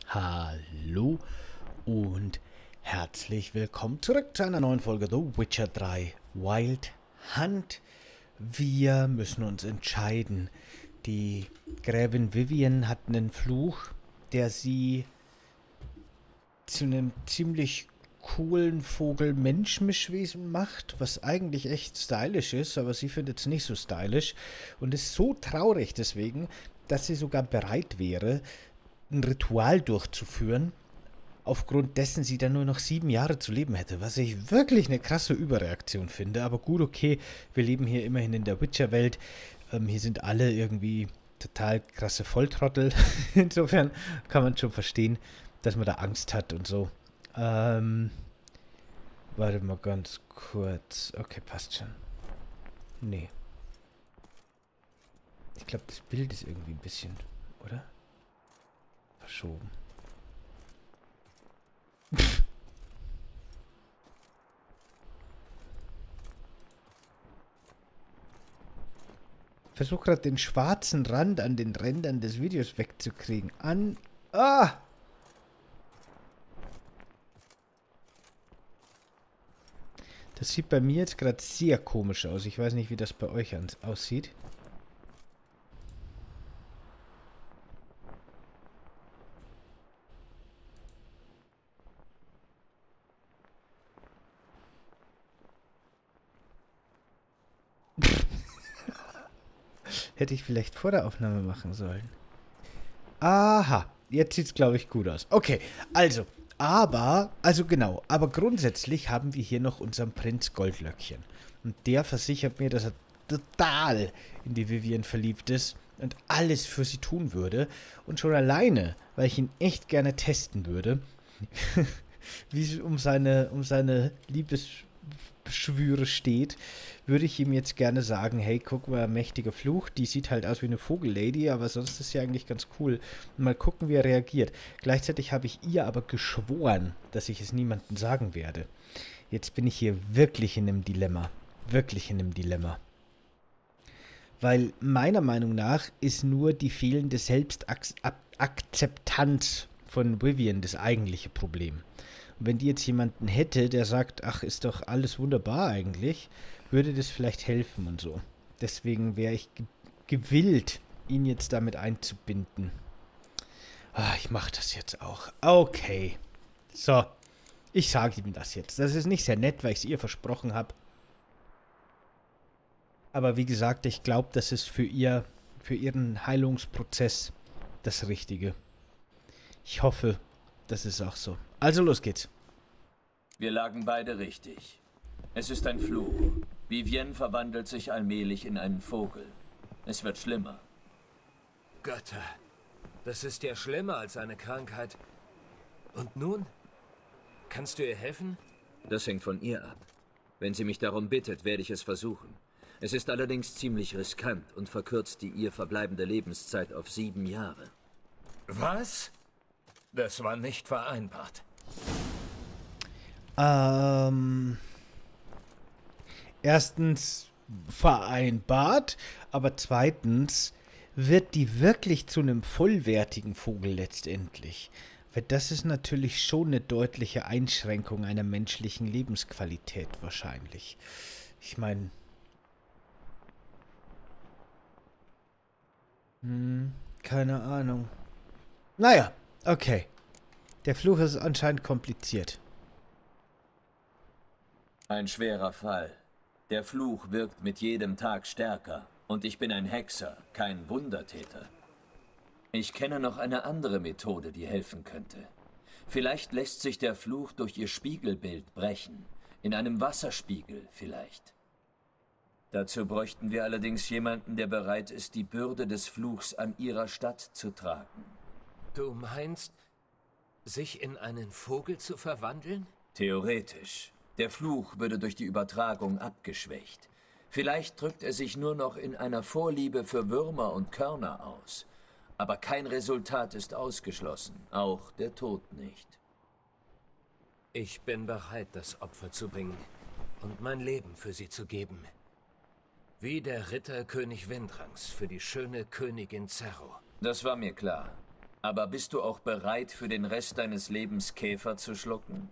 Hallo und herzlich willkommen zurück zu einer neuen Folge The Witcher 3 Wild Hunt. Wir müssen uns entscheiden. Die Gräfin Vivienne hat einen Fluch, der sie zu einem ziemlich coolen Vogel-Mensch-Mischwesen macht, was eigentlich echt stylisch ist, aber sie findet es nicht so stylisch und ist so traurig deswegen, dass sie sogar bereit wäre, ein Ritual durchzuführen, aufgrund dessen sie dann nur noch 7 Jahre zu leben hätte, was ich wirklich eine krasse Überreaktion finde. Aber gut, okay, wir leben hier immerhin in der Witcher-Welt. Hier sind alle irgendwie total krasse Volltrottel. Insofern kann man schon verstehen, dass man da Angst hat und so. Warte mal ganz kurz. Okay, passt schon. Nee. Ich glaube, das Bild ist irgendwie ein bisschen, oder? Verschoben. Versuche gerade den schwarzen Rand an den Rändern des Videos wegzukriegen. Ah! Das sieht bei mir jetzt gerade sehr komisch aus. Ich weiß nicht, wie das bei euch aussieht. Hätte ich vielleicht vor der Aufnahme machen sollen. Aha, jetzt sieht es, glaube ich, gut aus. Okay, aber grundsätzlich haben wir hier noch unseren Prinz Goldlöckchen. Und der versichert mir, dass er total in die Vivienne verliebt ist und alles für sie tun würde. Und schon alleine, weil ich ihn echt gerne testen würde, wie es um seine Liebesschwüre steht, würde ich ihm jetzt gerne sagen, hey, guck mal, mächtiger Fluch, die sieht halt aus wie eine Vogellady, aber sonst ist sie eigentlich ganz cool. Und mal gucken, wie er reagiert. Gleichzeitig habe ich ihr aber geschworen, dass ich es niemandem sagen werde. Jetzt bin ich hier wirklich in einem Dilemma. Wirklich in einem Dilemma. Weil meiner Meinung nach ist nur die fehlende Selbstakzeptanz von Vivienne das eigentliche Problem. Und wenn die jetzt jemanden hätte, der sagt, ach, ist doch alles wunderbar eigentlich, würde das vielleicht helfen und so. Deswegen wäre ich gewillt, ihn jetzt damit einzubinden. Ah, ich mache das jetzt auch. Okay. So. Ich sage ihm das jetzt. Das ist nicht sehr nett, weil ich es ihr versprochen habe. Aber wie gesagt, ich glaube, das ist für ihren Heilungsprozess das Richtige. Ich hoffe, das ist auch so. Also los geht's. Wir lagen beide richtig. Es ist ein Fluch. Vivienne verwandelt sich allmählich in einen Vogel. Es wird schlimmer. Götter, das ist ja schlimmer als eine Krankheit. Und nun? Kannst du ihr helfen? Das hängt von ihr ab. Wenn sie mich darum bittet, werde ich es versuchen. Es ist allerdings ziemlich riskant und verkürzt die ihr verbleibende Lebenszeit auf 7 Jahre. Was? Das war nicht vereinbart. Erstens vereinbart, aber zweitens wird die wirklich zu einem vollwertigen Vogel letztendlich. Weil das ist natürlich schon eine deutliche Einschränkung einer menschlichen Lebensqualität wahrscheinlich. Ich meine... keine Ahnung. Naja, okay. Der Fluch ist anscheinend kompliziert. Ein schwerer Fall. Der Fluch wirkt mit jedem Tag stärker. Und ich bin ein Hexer, kein Wundertäter. Ich kenne noch eine andere Methode, die helfen könnte. Vielleicht lässt sich der Fluch durch ihr Spiegelbild brechen. In einem Wasserspiegel vielleicht. Dazu bräuchten wir allerdings jemanden, der bereit ist, die Bürde des Fluchs an ihrer Stadt zu tragen. Du meinst, sich in einen Vogel zu verwandeln? Theoretisch. Der Fluch würde durch die Übertragung abgeschwächt. Vielleicht drückt er sich nur noch in einer Vorliebe für Würmer und Körner aus. Aber kein Resultat ist ausgeschlossen, auch der Tod nicht. Ich bin bereit, das Opfer zu bringen und mein Leben für sie zu geben. Wie der Ritter König Windrangs für die schöne Königin Zerro. Das war mir klar. Aber bist du auch bereit, für den Rest deines Lebens Käfer zu schlucken?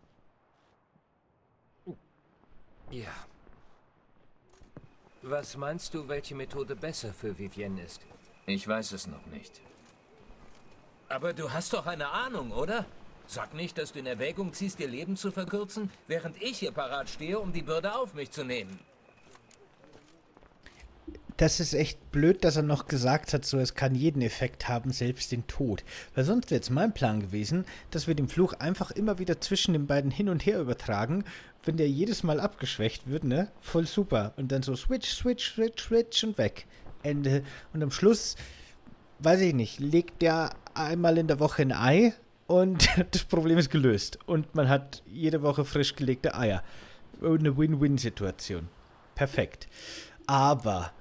Ja. Was meinst du, welche Methode besser für Vivienne ist? Ich weiß es noch nicht. Aber du hast doch eine Ahnung, oder? Sag nicht, dass du in Erwägung ziehst, ihr Leben zu verkürzen, während ich hier parat stehe, um die Bürde auf mich zu nehmen. Das ist echt blöd, dass er noch gesagt hat, so es kann jeden Effekt haben, selbst den Tod. Weil sonst wäre es mein Plan gewesen, dass wir den Fluch einfach immer wieder zwischen den beiden hin und her übertragen, wenn der jedes Mal abgeschwächt wird, ne? Voll super. Und dann so switch, switch, switch, switch und weg. Ende. Und am Schluss, weiß ich nicht, legt der einmal in der Woche ein Ei und das Problem ist gelöst. Und man hat jede Woche frisch gelegte Eier. Eine Win-Win-Situation. Perfekt. Aber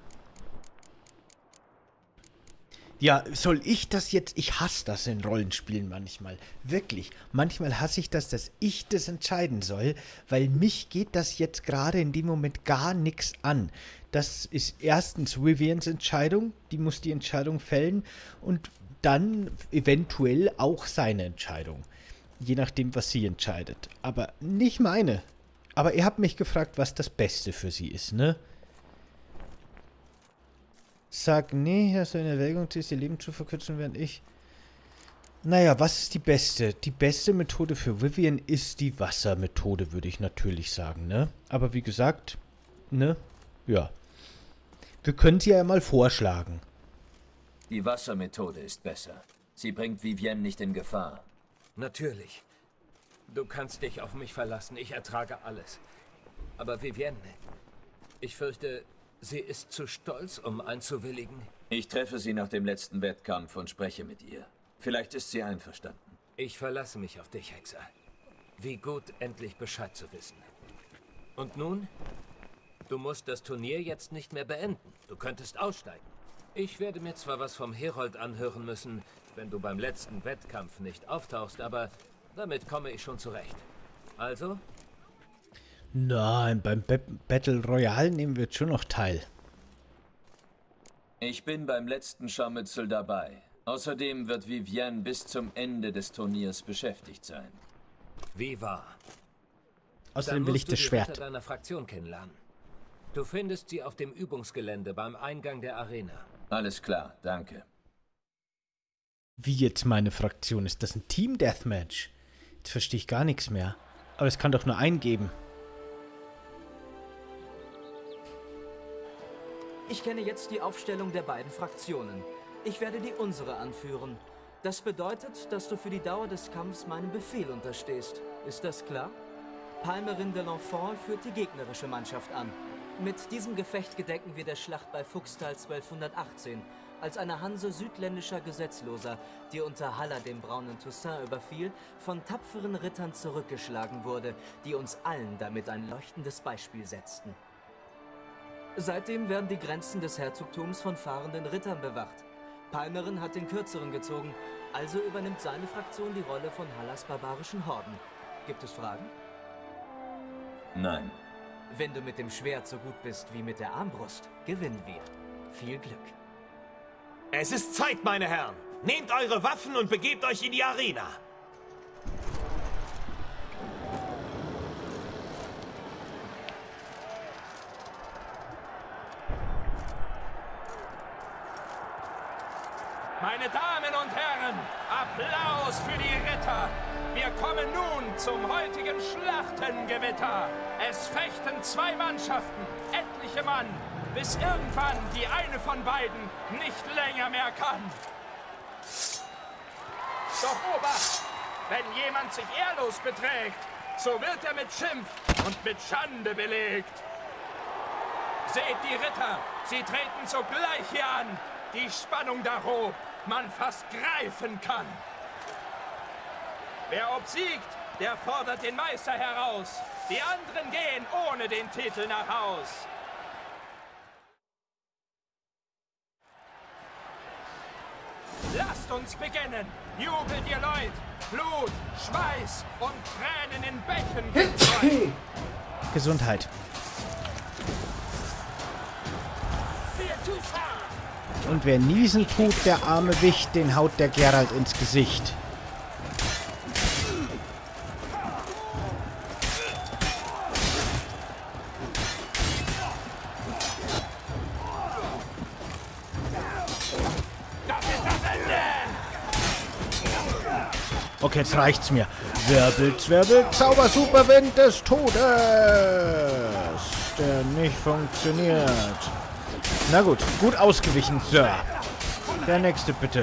ja, soll ich das jetzt... Ich hasse das in Rollenspielen manchmal. Wirklich. Manchmal hasse ich das, dass ich das entscheiden soll, weil mich geht das jetzt gerade in dem Moment gar nichts an. Das ist erstens Viviens Entscheidung, die muss die Entscheidung fällen und dann eventuell auch seine Entscheidung. Je nachdem, was sie entscheidet. Aber nicht meine. Aber ihr habt mich gefragt, was das Beste für sie ist, ne? Sag, nee, hast du in Erwägung, ihr Leben zu verkürzen, während ich... Naja, was ist die beste? Die beste Methode für Vivienne ist die Wassermethode, würde ich natürlich sagen, ne? Aber wie gesagt, ne? Ja. Wir können sie ja mal vorschlagen. Die Wassermethode ist besser. Sie bringt Vivienne nicht in Gefahr. Natürlich. Du kannst dich auf mich verlassen. Ich ertrage alles. Aber Vivienne, ich fürchte, sie ist zu stolz, um einzuwilligen. Ich treffe sie nach dem letzten Wettkampf und spreche mit ihr. Vielleicht ist sie einverstanden. Ich verlasse mich auf dich, Hexer. Wie gut, endlich Bescheid zu wissen. Und nun? Du musst das Turnier jetzt nicht mehr beenden. Du könntest aussteigen. Ich werde mir zwar was vom Herold anhören müssen, wenn du beim letzten Wettkampf nicht auftauchst, aber damit komme ich schon zurecht. Also? Nein, beim Battle Royale nehmen wir jetzt schon noch teil. Ich bin beim letzten Scharmützel dabei. Außerdem wird Vivienne bis zum Ende des Turniers beschäftigt sein. Wie wahr? Außerdem will ich das Schwert. Dann musst du die Ritter deiner Fraktion kennenlernen. Du findest sie auf dem Übungsgelände beim Eingang der Arena. Alles klar, danke. Wie jetzt meine Fraktion? Ist das ein Team-Deathmatch? Jetzt verstehe ich gar nichts mehr. Aber es kann doch nur einen geben. Ich kenne jetzt die Aufstellung der beiden Fraktionen. Ich werde die unsere anführen. Das bedeutet, dass du für die Dauer des Kampfs meinem Befehl unterstehst. Ist das klar? Palmerin de l'Enfant führt die gegnerische Mannschaft an. Mit diesem Gefecht gedenken wir der Schlacht bei Fuchstal 1218, als eine Hanse südländischer Gesetzloser, die unter Haller dem braunen Toussaint überfiel, von tapferen Rittern zurückgeschlagen wurde, die uns allen damit ein leuchtendes Beispiel setzten. Seitdem werden die Grenzen des Herzogtums von fahrenden Rittern bewacht. Palmerin hat den Kürzeren gezogen, also übernimmt seine Fraktion die Rolle von Hallers barbarischen Horden. Gibt es Fragen? Nein. Wenn du mit dem Schwert so gut bist wie mit der Armbrust, gewinnen wir. Viel Glück. Es ist Zeit, meine Herren. Nehmt eure Waffen und begebt euch in die Arena. Meine Damen und Herren, Applaus für die Ritter! Wir kommen nun zum heutigen Schlachtengewitter. Es fechten zwei Mannschaften, etliche Mann, bis irgendwann die eine von beiden nicht länger mehr kann. Doch Obacht! Wenn jemand sich ehrlos beträgt, so wird er mit Schimpf und mit Schande belegt. Seht die Ritter, sie treten sogleich hier an. Die Spannung darob man fast greifen kann. Wer obsiegt, der fordert den Meister heraus. Die anderen gehen ohne den Titel nach Haus. Lasst uns beginnen. Jubelt ihr Leut. Blut, Schweiß und Tränen in Bächen gestreut. Gesundheit. Und wer niesen tut, der arme Wicht, den haut der Geralt ins Gesicht. Okay, jetzt reicht's mir. Wirbel, Zwirbel, Zauber, Superwind des Todes. Der nicht funktioniert. Na gut, gut ausgewichen, Sir. Der nächste, bitte.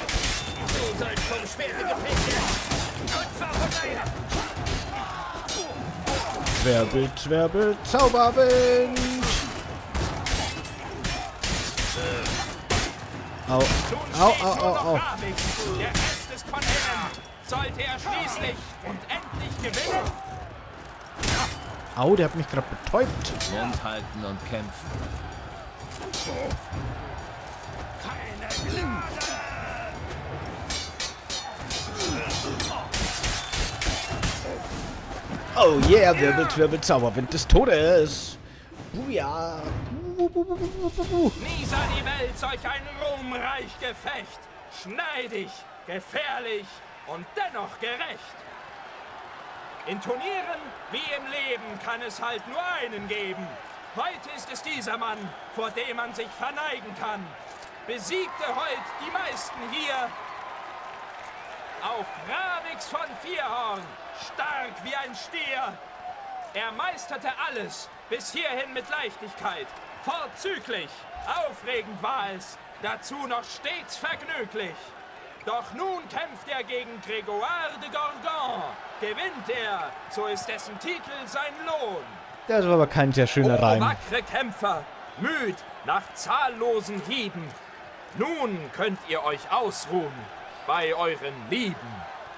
Wirbel, Zwirbel, Zauberwind. Au, au, au, au, au. Der Rest ist von innen. Sollte er schließlich und endlich gewinnen? Au, der hat mich gerade betäubt. Mund halten und kämpfen. Keine Gnade! Oh yeah, Wirbel, Zwirbel, Zauberwind des Todes. Buja. Nie sah die Welt solch ein ruhmreich Gefecht. Schneidig, gefährlich und dennoch gerecht. In Turnieren wie im Leben kann es halt nur einen geben. Heute ist es dieser Mann, vor dem man sich verneigen kann. Besiegte heute die meisten hier. Auf Ravix von Vierhorn, stark wie ein Stier. Er meisterte alles, bis hierhin mit Leichtigkeit. Vorzüglich, aufregend war es, dazu noch stets vergnüglich. Doch nun kämpft er gegen Grégoire de Gorgon. Gewinnt er, so ist dessen Titel sein Lohn. Das war aber kein sehr schöner Reim. Wackere Kämpfer, müd nach zahllosen Hieben. Nun könnt ihr euch ausruhen bei euren Lieben.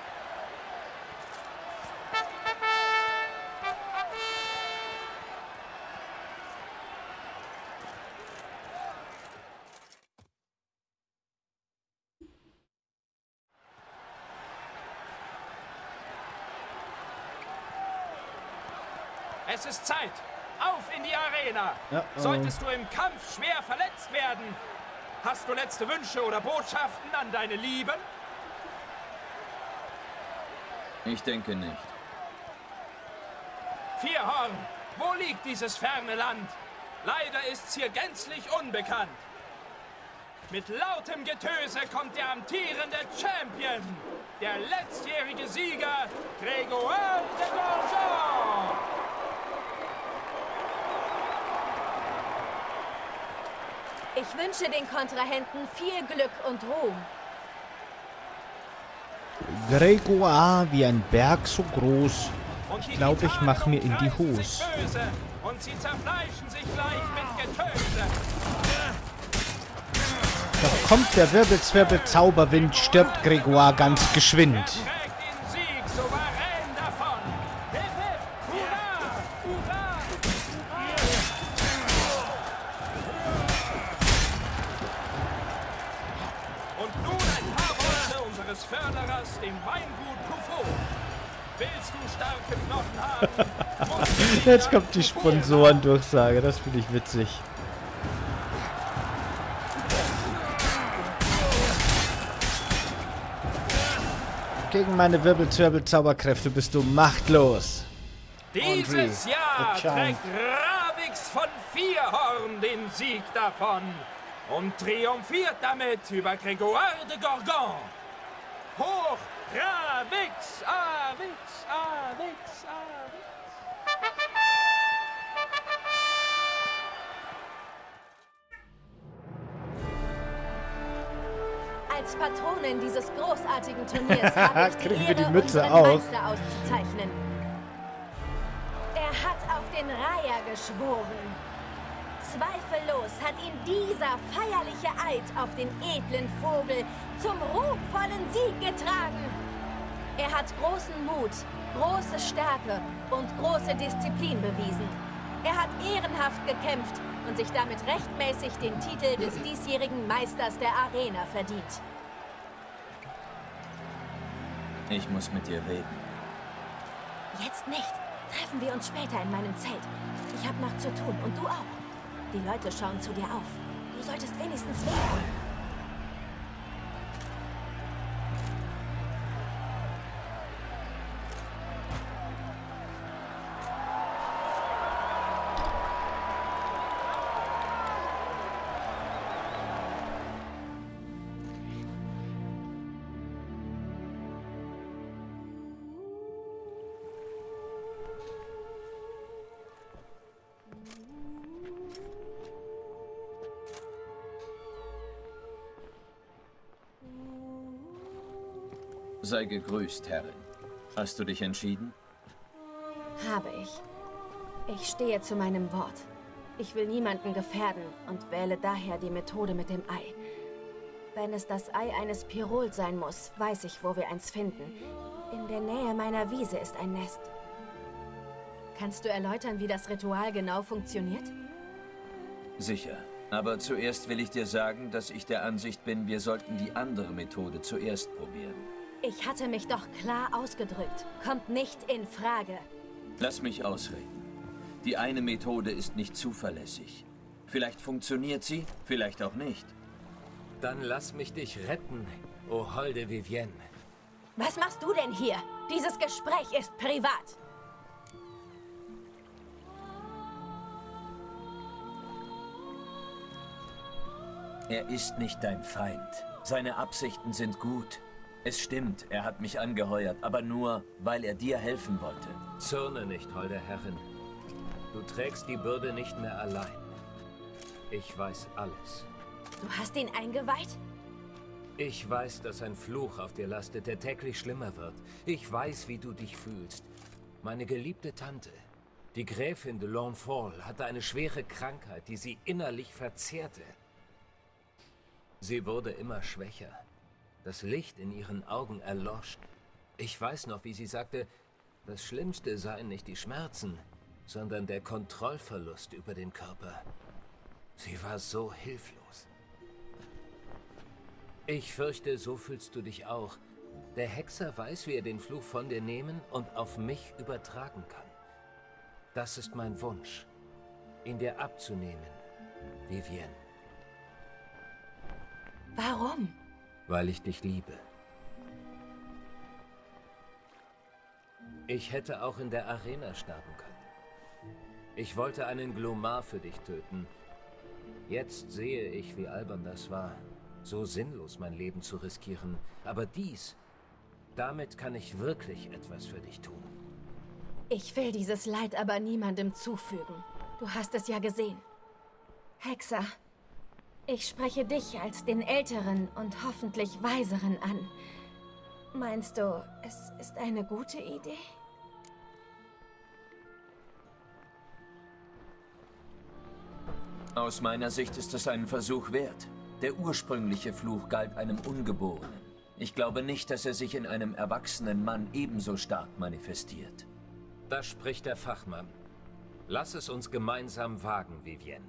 Es ist Zeit. Auf in die Arena. Solltest du im Kampf schwer verletzt werden, hast du letzte Wünsche oder Botschaften an deine Lieben? Ich denke nicht. Vierhorn, wo liegt dieses ferne Land? Leider ist's hier gänzlich unbekannt. Mit lautem Getöse kommt der amtierende Champion, der letztjährige Sieger, Grégoire de Gorgon. Ich wünsche den Kontrahenten viel Glück und Ruhm. Grégoire wie ein Berg so groß. Ich glaube, ich mache mir in die Hose. Und sie zerfleischen sich gleich mit Getöse. Doch kommt der Wirbelzwirbel Zauberwind, stirbt Grégoire ganz geschwind. Trägt den Sieg souverän davon. Hip, hip, hurra, hurra, hurra. Und nun ein paar Worte unseres Förderers, dem Weingut Couffot. Willst du starke Knochen haben? Jetzt kommt die Sponsorendurchsage, das finde ich witzig. Gegen meine Wirbelzwirbel-Zauberkräfte bist du machtlos. Dieses Jahr trägt Ravix von Vierhorn den Sieg davon und triumphiert damit über Grégoire de Gorgon. Hoch Ravix, Avix, Avix, Avix. Als Patronin dieses großartigen Turniers habe ich Kriegen wir die Ehre, Mütze unseren auf. Meister auszuzeichnen. Er hat auf den Reiher geschworen. Zweifellos hat ihn dieser feierliche Eid auf den edlen Vogel zum ruhmvollen Sieg getragen. Er hat großen Mut, große Stärke und große Disziplin bewiesen. Er hat ehrenhaft gekämpft und sich damit rechtmäßig den Titel des diesjährigen Meisters der Arena verdient. Ich muss mit dir reden. Jetzt nicht. Treffen wir uns später in meinem Zelt. Ich habe noch zu tun und du auch. Die Leute schauen zu dir auf. Du solltest wenigstens wählen. Sei gegrüßt, Herrin. Hast du dich entschieden? Habe ich. Ich stehe zu meinem Wort. Ich will niemanden gefährden und wähle daher die Methode mit dem Ei. Wenn es das Ei eines Pirol sein muss, weiß ich, wo wir eins finden. In der Nähe meiner Wiese ist ein Nest. Kannst du erläutern, wie das Ritual genau funktioniert? Sicher. Aber zuerst will ich dir sagen, dass ich der Ansicht bin, wir sollten die andere Methode zuerst probieren. Ich hatte mich doch klar ausgedrückt. Kommt nicht in Frage. Lass mich ausreden. Die eine Methode ist nicht zuverlässig. Vielleicht funktioniert sie, vielleicht auch nicht. Dann lass mich dich retten, o holde Vivienne. Was machst du denn hier? Dieses Gespräch ist privat. Er ist nicht dein Feind. Seine Absichten sind gut. Es stimmt, er hat mich angeheuert, aber nur, weil er dir helfen wollte. Zürne nicht, holde Herrin. Du trägst die Bürde nicht mehr allein. Ich weiß alles. Du hast ihn eingeweiht? Ich weiß, dass ein Fluch auf dir lastet, der täglich schlimmer wird. Ich weiß, wie du dich fühlst. Meine geliebte Tante, die Gräfin de Lonfort, hatte eine schwere Krankheit, die sie innerlich verzehrte. Sie wurde immer schwächer. Das Licht in ihren Augen erlosch. Ich weiß noch, wie sie sagte, das Schlimmste seien nicht die Schmerzen, sondern der Kontrollverlust über den Körper. Sie war so hilflos. Ich fürchte, so fühlst du dich auch. Der Hexer weiß, wie er den Fluch von dir nehmen und auf mich übertragen kann. Das ist mein Wunsch, ihn dir abzunehmen, Vivienne. Warum? Weil ich dich liebe. Ich hätte auch in der Arena sterben können. Ich wollte einen Glomar für dich töten. Jetzt sehe ich, wie albern das war, so sinnlos mein Leben zu riskieren. Aber damit kann ich wirklich etwas für dich tun. Ich will dieses Leid aber niemandem zufügen. Du hast es ja gesehen. Hexer, ich spreche dich als den Älteren und hoffentlich Weiseren an. Meinst du, es ist eine gute Idee? Aus meiner Sicht ist es einen Versuch wert. Der ursprüngliche Fluch galt einem Ungeborenen. Ich glaube nicht, dass er sich in einem erwachsenen Mann ebenso stark manifestiert. Das spricht der Fachmann. Lass es uns gemeinsam wagen, Vivienne.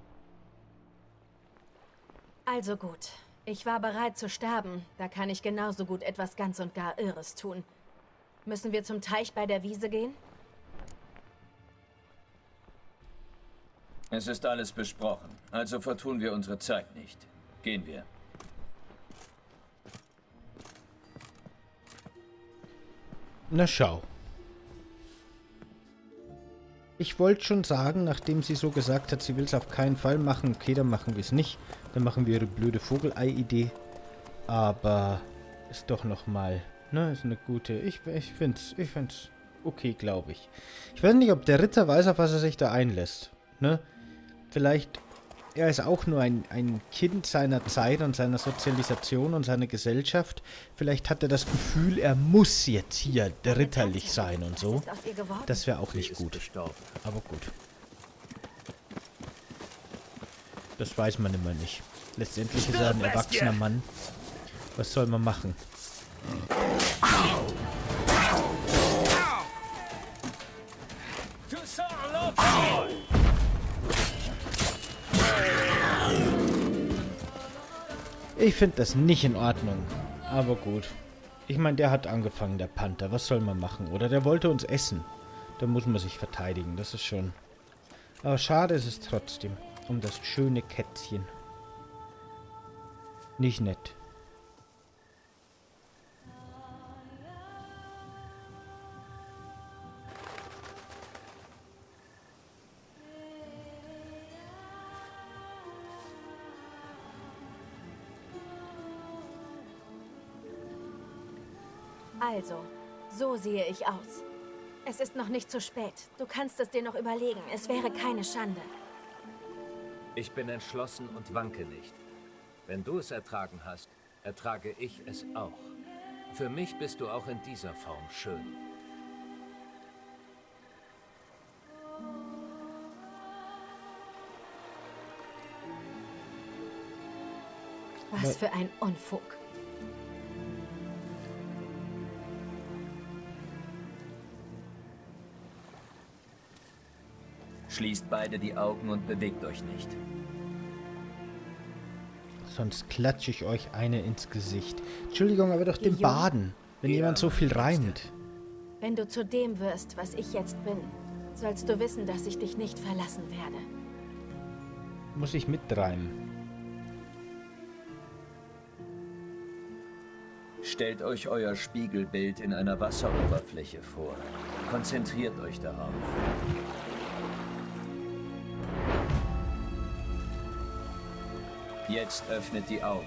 Also gut. Ich war bereit zu sterben. Da kann ich genauso gut etwas ganz und gar Irres tun. Müssen wir zum Teich bei der Wiese gehen? Es ist alles besprochen, also vertun wir unsere Zeit nicht. Gehen wir. Na schau. Ich wollte schon sagen, nachdem sie so gesagt hat, sie will es auf keinen Fall machen. Okay, dann machen wir es nicht. Dann machen wir ihre blöde Vogelei-Idee. Aber ist doch nochmal, ne, ist eine gute. Ich find's okay, glaube ich. Ich weiß nicht, ob der Ritter weiß, auf was er sich da einlässt. Ne? Vielleicht, er ist auch nur ein Kind seiner Zeit und seiner Sozialisation und seiner Gesellschaft. Vielleicht hat er das Gefühl, er muss jetzt hier ritterlich sein und so. Das wäre auch nicht gut. Aber gut. Das weiß man immer nicht. Letztendlich ist er ein erwachsener Mann. Was soll man machen? Ich finde das nicht in Ordnung. Aber gut. Ich meine, der hat angefangen, der Panther. Was soll man machen? Oder der wollte uns essen. Da muss man sich verteidigen. Das ist schon... Aber schade ist es trotzdem. Um das schöne Kätzchen. Nicht nett. Also, so sehe ich aus. Es ist noch nicht zu spät. Du kannst es dir noch überlegen. Es wäre keine Schande. Ich bin entschlossen und wanke nicht. Wenn du es ertragen hast, ertrage ich es auch. Für mich bist du auch in dieser Form schön. Was für ein Unfug. Schließt beide die Augen und bewegt euch nicht. Sonst klatsche ich euch eine ins Gesicht. Entschuldigung, aber doch dem Guillaume? Baden, wenn jemand so viel reimt. Wenn du zu dem wirst, was ich jetzt bin, sollst du wissen, dass ich dich nicht verlassen werde. Muss ich mitreimen. Stellt euch euer Spiegelbild in einer Wasseroberfläche vor. Konzentriert euch darauf. Jetzt öffnet die Augen.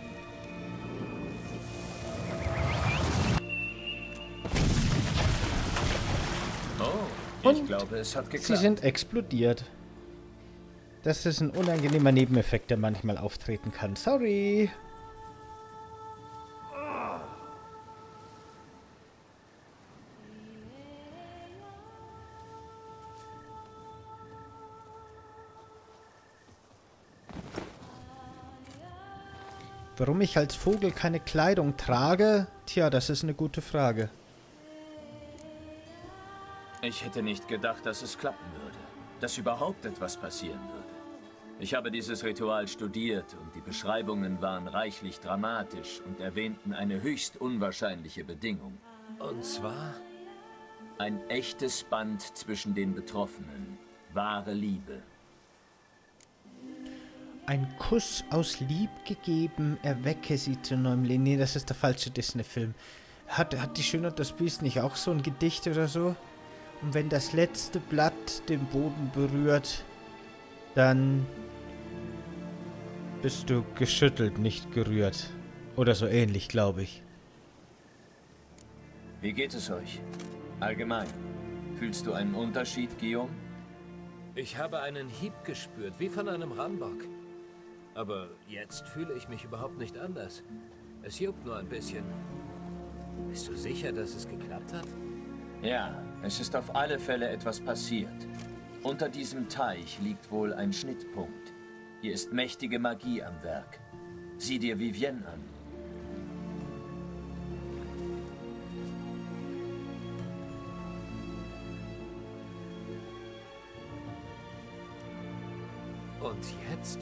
Oh, ich glaube, es hat geklappt. Sie sind explodiert. Das ist ein unangenehmer Nebeneffekt, der manchmal auftreten kann. Sorry. Warum ich als Vogel keine Kleidung trage? Tja, das ist eine gute Frage. Ich hätte nicht gedacht, dass es klappen würde. Dass überhaupt etwas passieren würde. Ich habe dieses Ritual studiert und die Beschreibungen waren reichlich dramatisch und erwähnten eine höchst unwahrscheinliche Bedingung. Und zwar? Ein echtes Band zwischen den Betroffenen. Wahre Liebe. Ein Kuss aus Lieb gegeben, erwecke sie zu neuem Leben. Nee, das ist der falsche Disney-Film. Hat die Schöne und das Biest nicht auch so ein Gedicht oder so? Und wenn das letzte Blatt den Boden berührt, dann bist du geschüttelt, nicht gerührt. Oder so ähnlich, glaube ich. Wie geht es euch? Allgemein. Fühlst du einen Unterschied, Guillaume? Ich habe einen Hieb gespürt, wie von einem Rambock. Aber jetzt fühle ich mich überhaupt nicht anders. Es juckt nur ein bisschen. Bist du sicher, dass es geklappt hat? Ja, es ist auf alle Fälle etwas passiert. Unter diesem Teich liegt wohl ein Schnittpunkt. Hier ist mächtige Magie am Werk. Sieh dir Vivienne an. Und jetzt?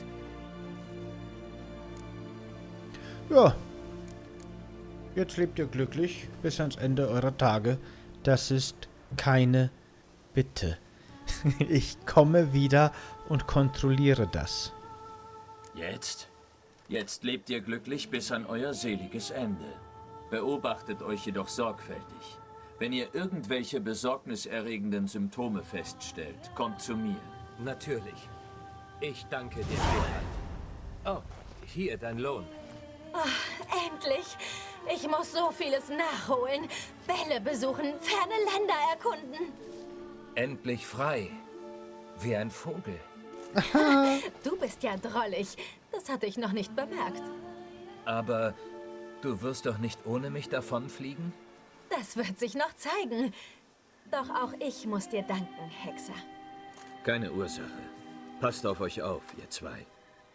Ja. Jetzt lebt ihr glücklich bis ans Ende eurer Tage. Das ist keine Bitte. Ich komme wieder und kontrolliere das. Jetzt? Jetzt lebt ihr glücklich bis an euer seliges Ende. Beobachtet euch jedoch sorgfältig. Wenn ihr irgendwelche besorgniserregenden Symptome feststellt, kommt zu mir. Natürlich. Ich danke dir vielmals. Oh, hier dein Lohn. Oh, endlich! Ich muss so vieles nachholen. Bälle besuchen, ferne Länder erkunden. Endlich frei. Wie ein Vogel. Du bist ja drollig. Das hatte ich noch nicht bemerkt. Aber du wirst doch nicht ohne mich davonfliegen? Das wird sich noch zeigen. Doch auch ich muss dir danken, Hexer. Keine Ursache. Passt auf euch auf, ihr zwei.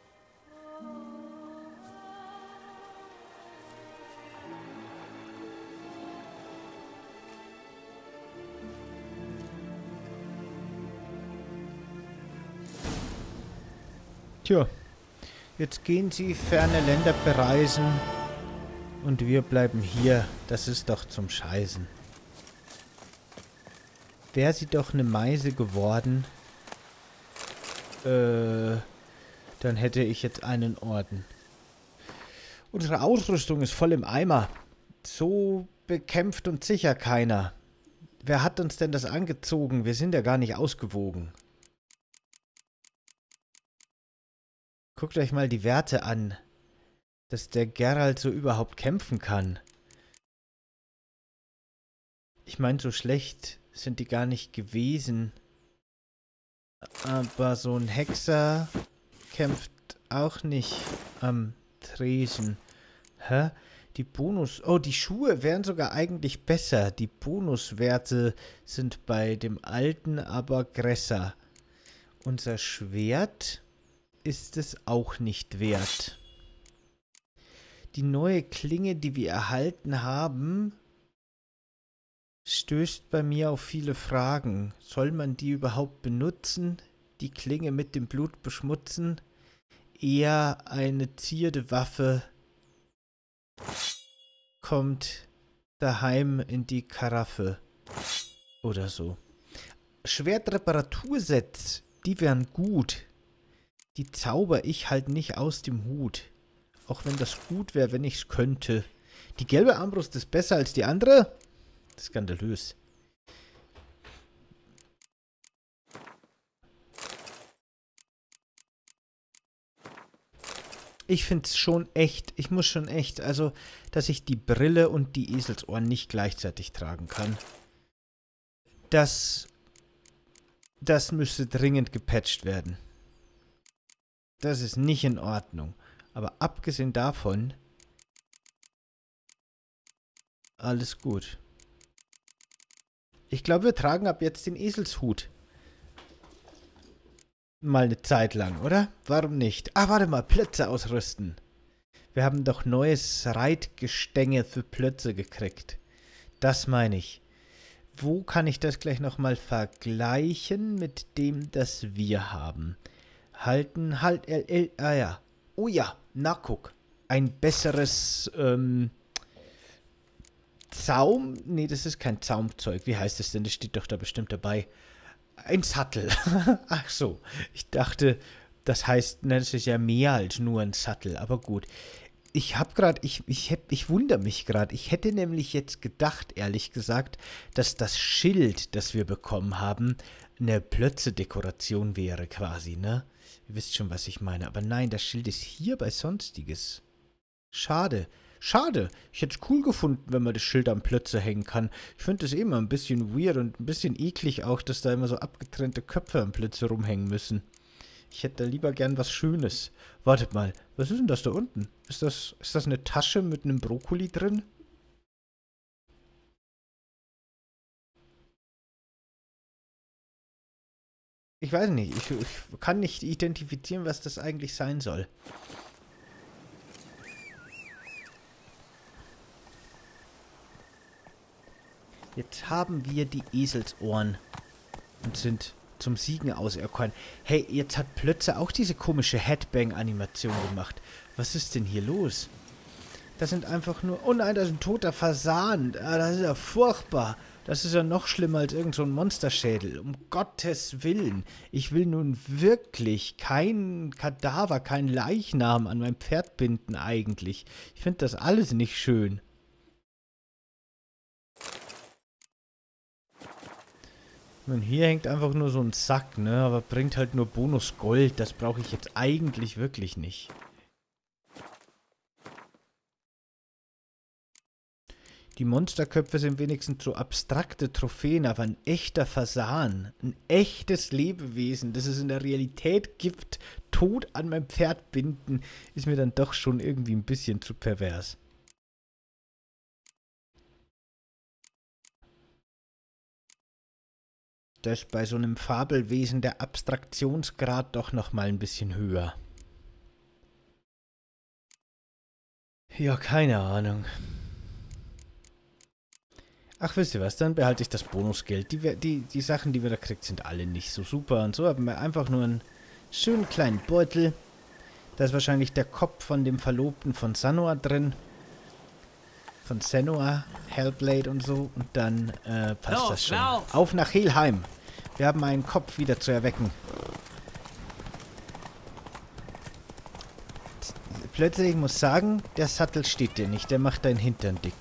Tja, jetzt gehen sie ferne Länder bereisen und wir bleiben hier. Das ist doch zum Scheißen. Wäre sie doch eine Meise geworden, dann hätte ich jetzt einen Orden. Unsere Ausrüstung ist voll im Eimer. So bekämpft uns sicher keiner. Wer hat uns denn das angezogen? Wir sind ja gar nicht ausgewogen. Guckt euch mal die Werte an, dass der Geralt so überhaupt kämpfen kann. Ich meine, so schlecht sind die gar nicht gewesen. Aber so ein Hexer kämpft auch nicht am Tresen. Hä? Die Bonus... Oh, die Schuhe wären sogar eigentlich besser. Die Bonuswerte sind bei dem alten aber größer. Unser Schwert ist es auch nicht wert. Die neue Klinge, die wir erhalten haben, stößt bei mir auf viele Fragen. Soll man die überhaupt benutzen? Die Klinge mit dem Blut beschmutzen? Eher eine Zierdewaffe kommt daheim in die Karaffe oder so. Schwertreparatursätze, die wären gut. Die zauber ich halt nicht aus dem Hut. Auch wenn das gut wäre, wenn ich es könnte. Die gelbe Armbrust ist besser als die andere? Skandalös. Ich finde es schon echt, ich muss schon echt, also, dass ich die Brille und die Eselsohren nicht gleichzeitig tragen kann. Das müsste dringend gepatcht werden. Das ist nicht in Ordnung. Aber abgesehen davon, alles gut. Ich glaube, wir tragen ab jetzt den Eselshut. Mal eine Zeit lang, oder? Warum nicht? Ah, warte mal, Plötze ausrüsten. Wir haben doch neues Reitgestänge für Plötze gekriegt. Das meine ich. Wo kann ich das gleich nochmal vergleichen mit dem, das wir haben? Halten, halt, ah ja. Oh ja, na guck. Ein besseres, Zaum? Nee, das ist kein Zaumzeug. Wie heißt das denn? Das steht doch da bestimmt dabei. Ein Sattel. Ach so. Ich dachte, das heißt, na, das ist ja mehr als nur ein Sattel. Aber gut. Ich habe gerade, ich wundere mich gerade. Ich hätte nämlich jetzt gedacht, ehrlich gesagt, dass das Schild, das wir bekommen haben, eine Plötze-Dekoration wäre quasi, ne? Ihr wisst schon, was ich meine. Aber nein, das Schild ist hier bei Sonstiges. Schade. Schade. Ich hätte es cool gefunden, wenn man das Schild am Plötze hängen kann. Ich finde das immer ein bisschen weird und ein bisschen eklig auch, dass da immer so abgetrennte Köpfe am Plötze rumhängen müssen. Ich hätte da lieber gern was Schönes. Wartet mal, was ist denn das da unten? Ist das eine Tasche mit einem Brokkoli drin? Ich weiß nicht, ich kann nicht identifizieren, was das eigentlich sein soll. Jetzt haben wir die Eselsohren und sind zum Siegen auserkoren. Hey, jetzt hat Plötze auch diese komische Headbang-Animation gemacht. Was ist denn hier los? Das sind einfach nur... Oh nein, das ist ein toter Fasan. Das ist ja furchtbar. Das ist ja noch schlimmer als irgend so ein Monsterschädel. Um Gottes Willen. Ich will nun wirklich kein Kadaver, kein Leichnam an mein Pferd binden eigentlich. Ich finde das alles nicht schön. Und hier hängt einfach nur so ein Sack, ne? Aber bringt halt nur Bonus Gold. Das brauche ich jetzt eigentlich wirklich nicht. Die Monsterköpfe sind wenigstens so abstrakte Trophäen, aber ein echter Fasan, ein echtes Lebewesen, das es in der Realität gibt, tot an mein Pferd binden, ist mir dann doch schon irgendwie ein bisschen zu pervers. Da ist bei so einem Fabelwesen der Abstraktionsgrad doch nochmal ein bisschen höher. Ja, keine Ahnung. Ach, wisst ihr was, dann behalte ich das Bonusgeld. Die Sachen, die wir da kriegt, sind alle nicht so super. Und so haben wir einfach nur einen schönen kleinen Beutel. Da ist wahrscheinlich der Kopf von dem Verlobten von Sanua drin. Von Senua, Hellblade und so. Und dann passt das schon. Auf nach Helheim. Wir haben einen Kopf wieder zu erwecken. plötzlich, ich muss sagen, der Sattel steht dir nicht. Der macht deinen Hintern dick.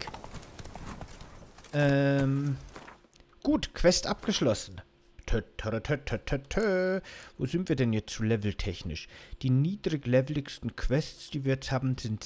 Gut, Quest abgeschlossen. Wo sind wir denn jetzt so leveltechnisch? Die niedrigleveligsten Quests, die wir jetzt haben, sind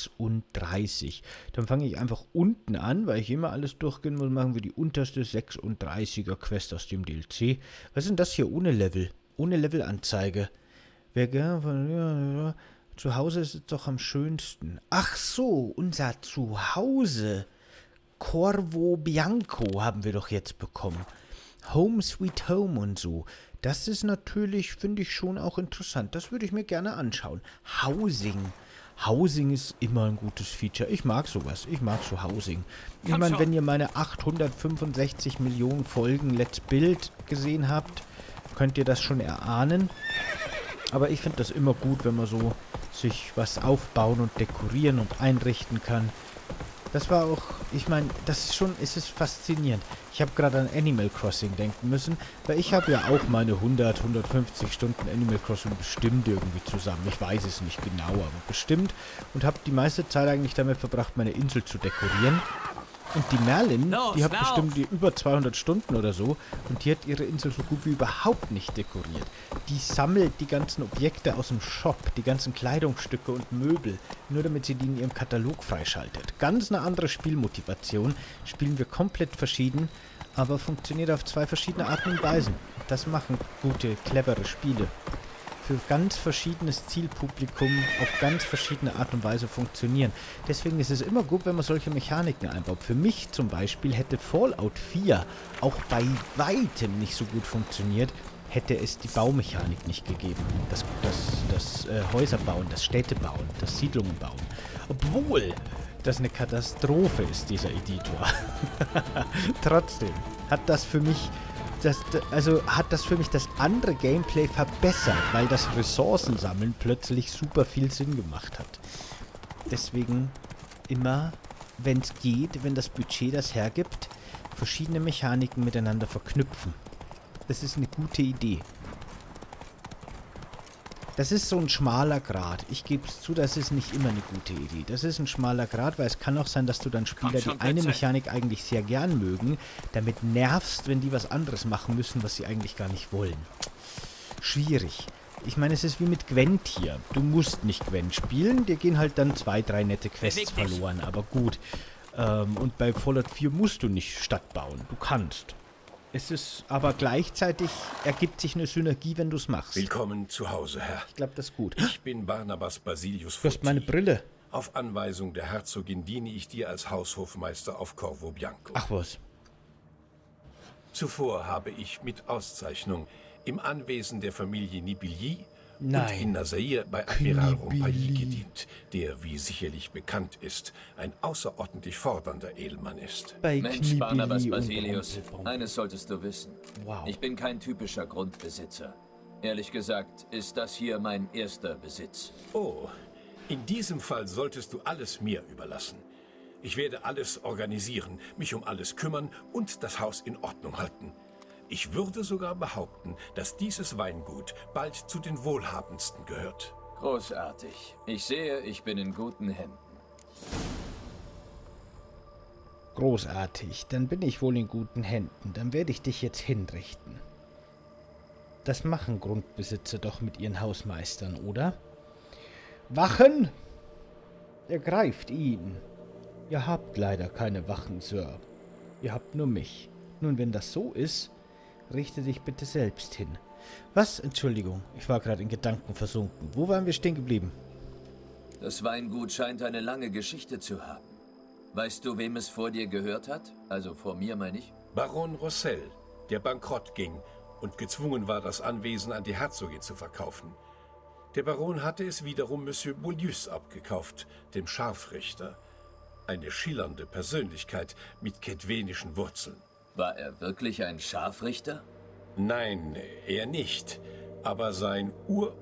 36. Dann fange ich einfach unten an, weil ich immer alles durchgehen muss. Machen wir die unterste 36er Quest aus dem DLC. Was ist denn das hier ohne Level? Ohne Levelanzeige. Wer gerne von zu Hause ist es doch am schönsten. Ach so, unser Zuhause. Corvo Bianco haben wir doch jetzt bekommen. Home Sweet Home und so. Das ist natürlich, finde ich, schon auch interessant. Das würde ich mir gerne anschauen. Housing. Housing ist immer ein gutes Feature. Ich mag sowas. Ich mag so Housing. Ich meine, wenn ihr meine 865 Millionen Folgen Let's Build gesehen habt, könnt ihr das schon erahnen. Aber ich finde das immer gut, wenn man so sich was aufbauen und dekorieren und einrichten kann. Das war auch, ich meine, das ist schon, es ist faszinierend. Ich habe gerade an Animal Crossing denken müssen, weil ich habe ja auch meine 150 Stunden Animal Crossing bestimmt irgendwie zusammen. Ich weiß es nicht genau, aber bestimmt. Und habe die meiste Zeit eigentlich damit verbracht, meine Insel zu dekorieren. Und die Merlin, die hat bestimmt über 200 Stunden oder so. Und die hat ihre Insel so gut wie überhaupt nicht dekoriert. Die sammelt die ganzen Objekte aus dem Shop, die ganzen Kleidungsstücke und Möbel, nur damit sie die in ihrem Katalog freischaltet. Ganz eine andere Spielmotivation. Spielen wir komplett verschieden, aber funktioniert auf zwei verschiedene Arten und Weisen. Das machen gute, clevere Spiele. Für ganz verschiedenes Zielpublikum auf ganz verschiedene Art und Weise funktionieren. Deswegen ist es immer gut, wenn man solche Mechaniken einbaut. Für mich zum Beispiel hätte Fallout 4 auch bei weitem nicht so gut funktioniert, hätte es die Baumechanik nicht gegeben. Das Häuserbauen, das Städtebauen, das Siedlungen bauen. Obwohl das eine Katastrophe ist, dieser Editor. Trotzdem hat das für mich das andere Gameplay verbessert, weil das Ressourcensammeln plötzlich super viel Sinn gemacht hat. Deswegen immer, wenn es geht, wenn das Budget das hergibt, verschiedene Mechaniken miteinander verknüpfen. Das ist eine gute Idee. Das ist so ein schmaler Grat. Ich gebe es zu, das ist nicht immer eine gute Idee. Das ist ein schmaler Grat, weil es kann auch sein, dass du dann Spieler, die eine Mechanik eigentlich sehr gern mögen, damit nervst, wenn die was anderes machen müssen, was sie eigentlich gar nicht wollen. Schwierig. Ich meine, es ist wie mit Gwent hier. Du musst nicht Gwent spielen, dir gehen halt dann 2, 3 nette Quests verloren, aber gut. Und bei Fallout 4 musst du nicht Stadt bauen. Du kannst. Es ist aber gleichzeitig ergibt sich eine Synergie, wenn du es machst. Willkommen zu Hause, Herr. Ich glaube, das ist gut. Ich bin Barnabas Basilius Du hast meine Brille. Auf Anweisung der Herzogin diene ich dir als Haushofmeister auf Corvo Bianco. Ach was. Zuvor habe ich mit Auszeichnung im Anwesen der Familie Nibilyi und in Nazair bei Admiral Rompailly gedient, der, wie sicherlich bekannt ist, ein außerordentlich fordernder Edelmann ist. Mensch, Barnabas Basilius, eines solltest du wissen. Wow. Ich bin kein typischer Grundbesitzer. Ehrlich gesagt, ist das hier mein erster Besitz. Oh, in diesem Fall solltest du alles mir überlassen. Ich werde alles organisieren, mich um alles kümmern und das Haus in Ordnung halten. Ich würde sogar behaupten, dass dieses Weingut bald zu den wohlhabendsten gehört. Großartig. Ich sehe, ich bin in guten Händen. Großartig. Dann bin ich wohl in guten Händen. Dann werde ich dich jetzt hinrichten. Das machen Grundbesitzer doch mit ihren Hausmeistern, oder? Wachen! Ergreift ihn. Ihr habt leider keine Wachen, Sir. Ihr habt nur mich. Nun, wenn das so ist, richte dich bitte selbst hin. Was? Entschuldigung, ich war gerade in Gedanken versunken. Wo waren wir stehen geblieben? Das Weingut scheint eine lange Geschichte zu haben. Weißt du, wem es vor dir gehört hat? Also vor mir, meine ich? Baron Rossel, der bankrott ging und gezwungen war, das Anwesen an die Herzogin zu verkaufen. Der Baron hatte es wiederum Monsieur Beaulieu abgekauft, dem Scharfrichter. Eine schillernde Persönlichkeit mit kedwenischen Wurzeln. War er wirklich ein Scharfrichter? Nein, er nicht. Aber sein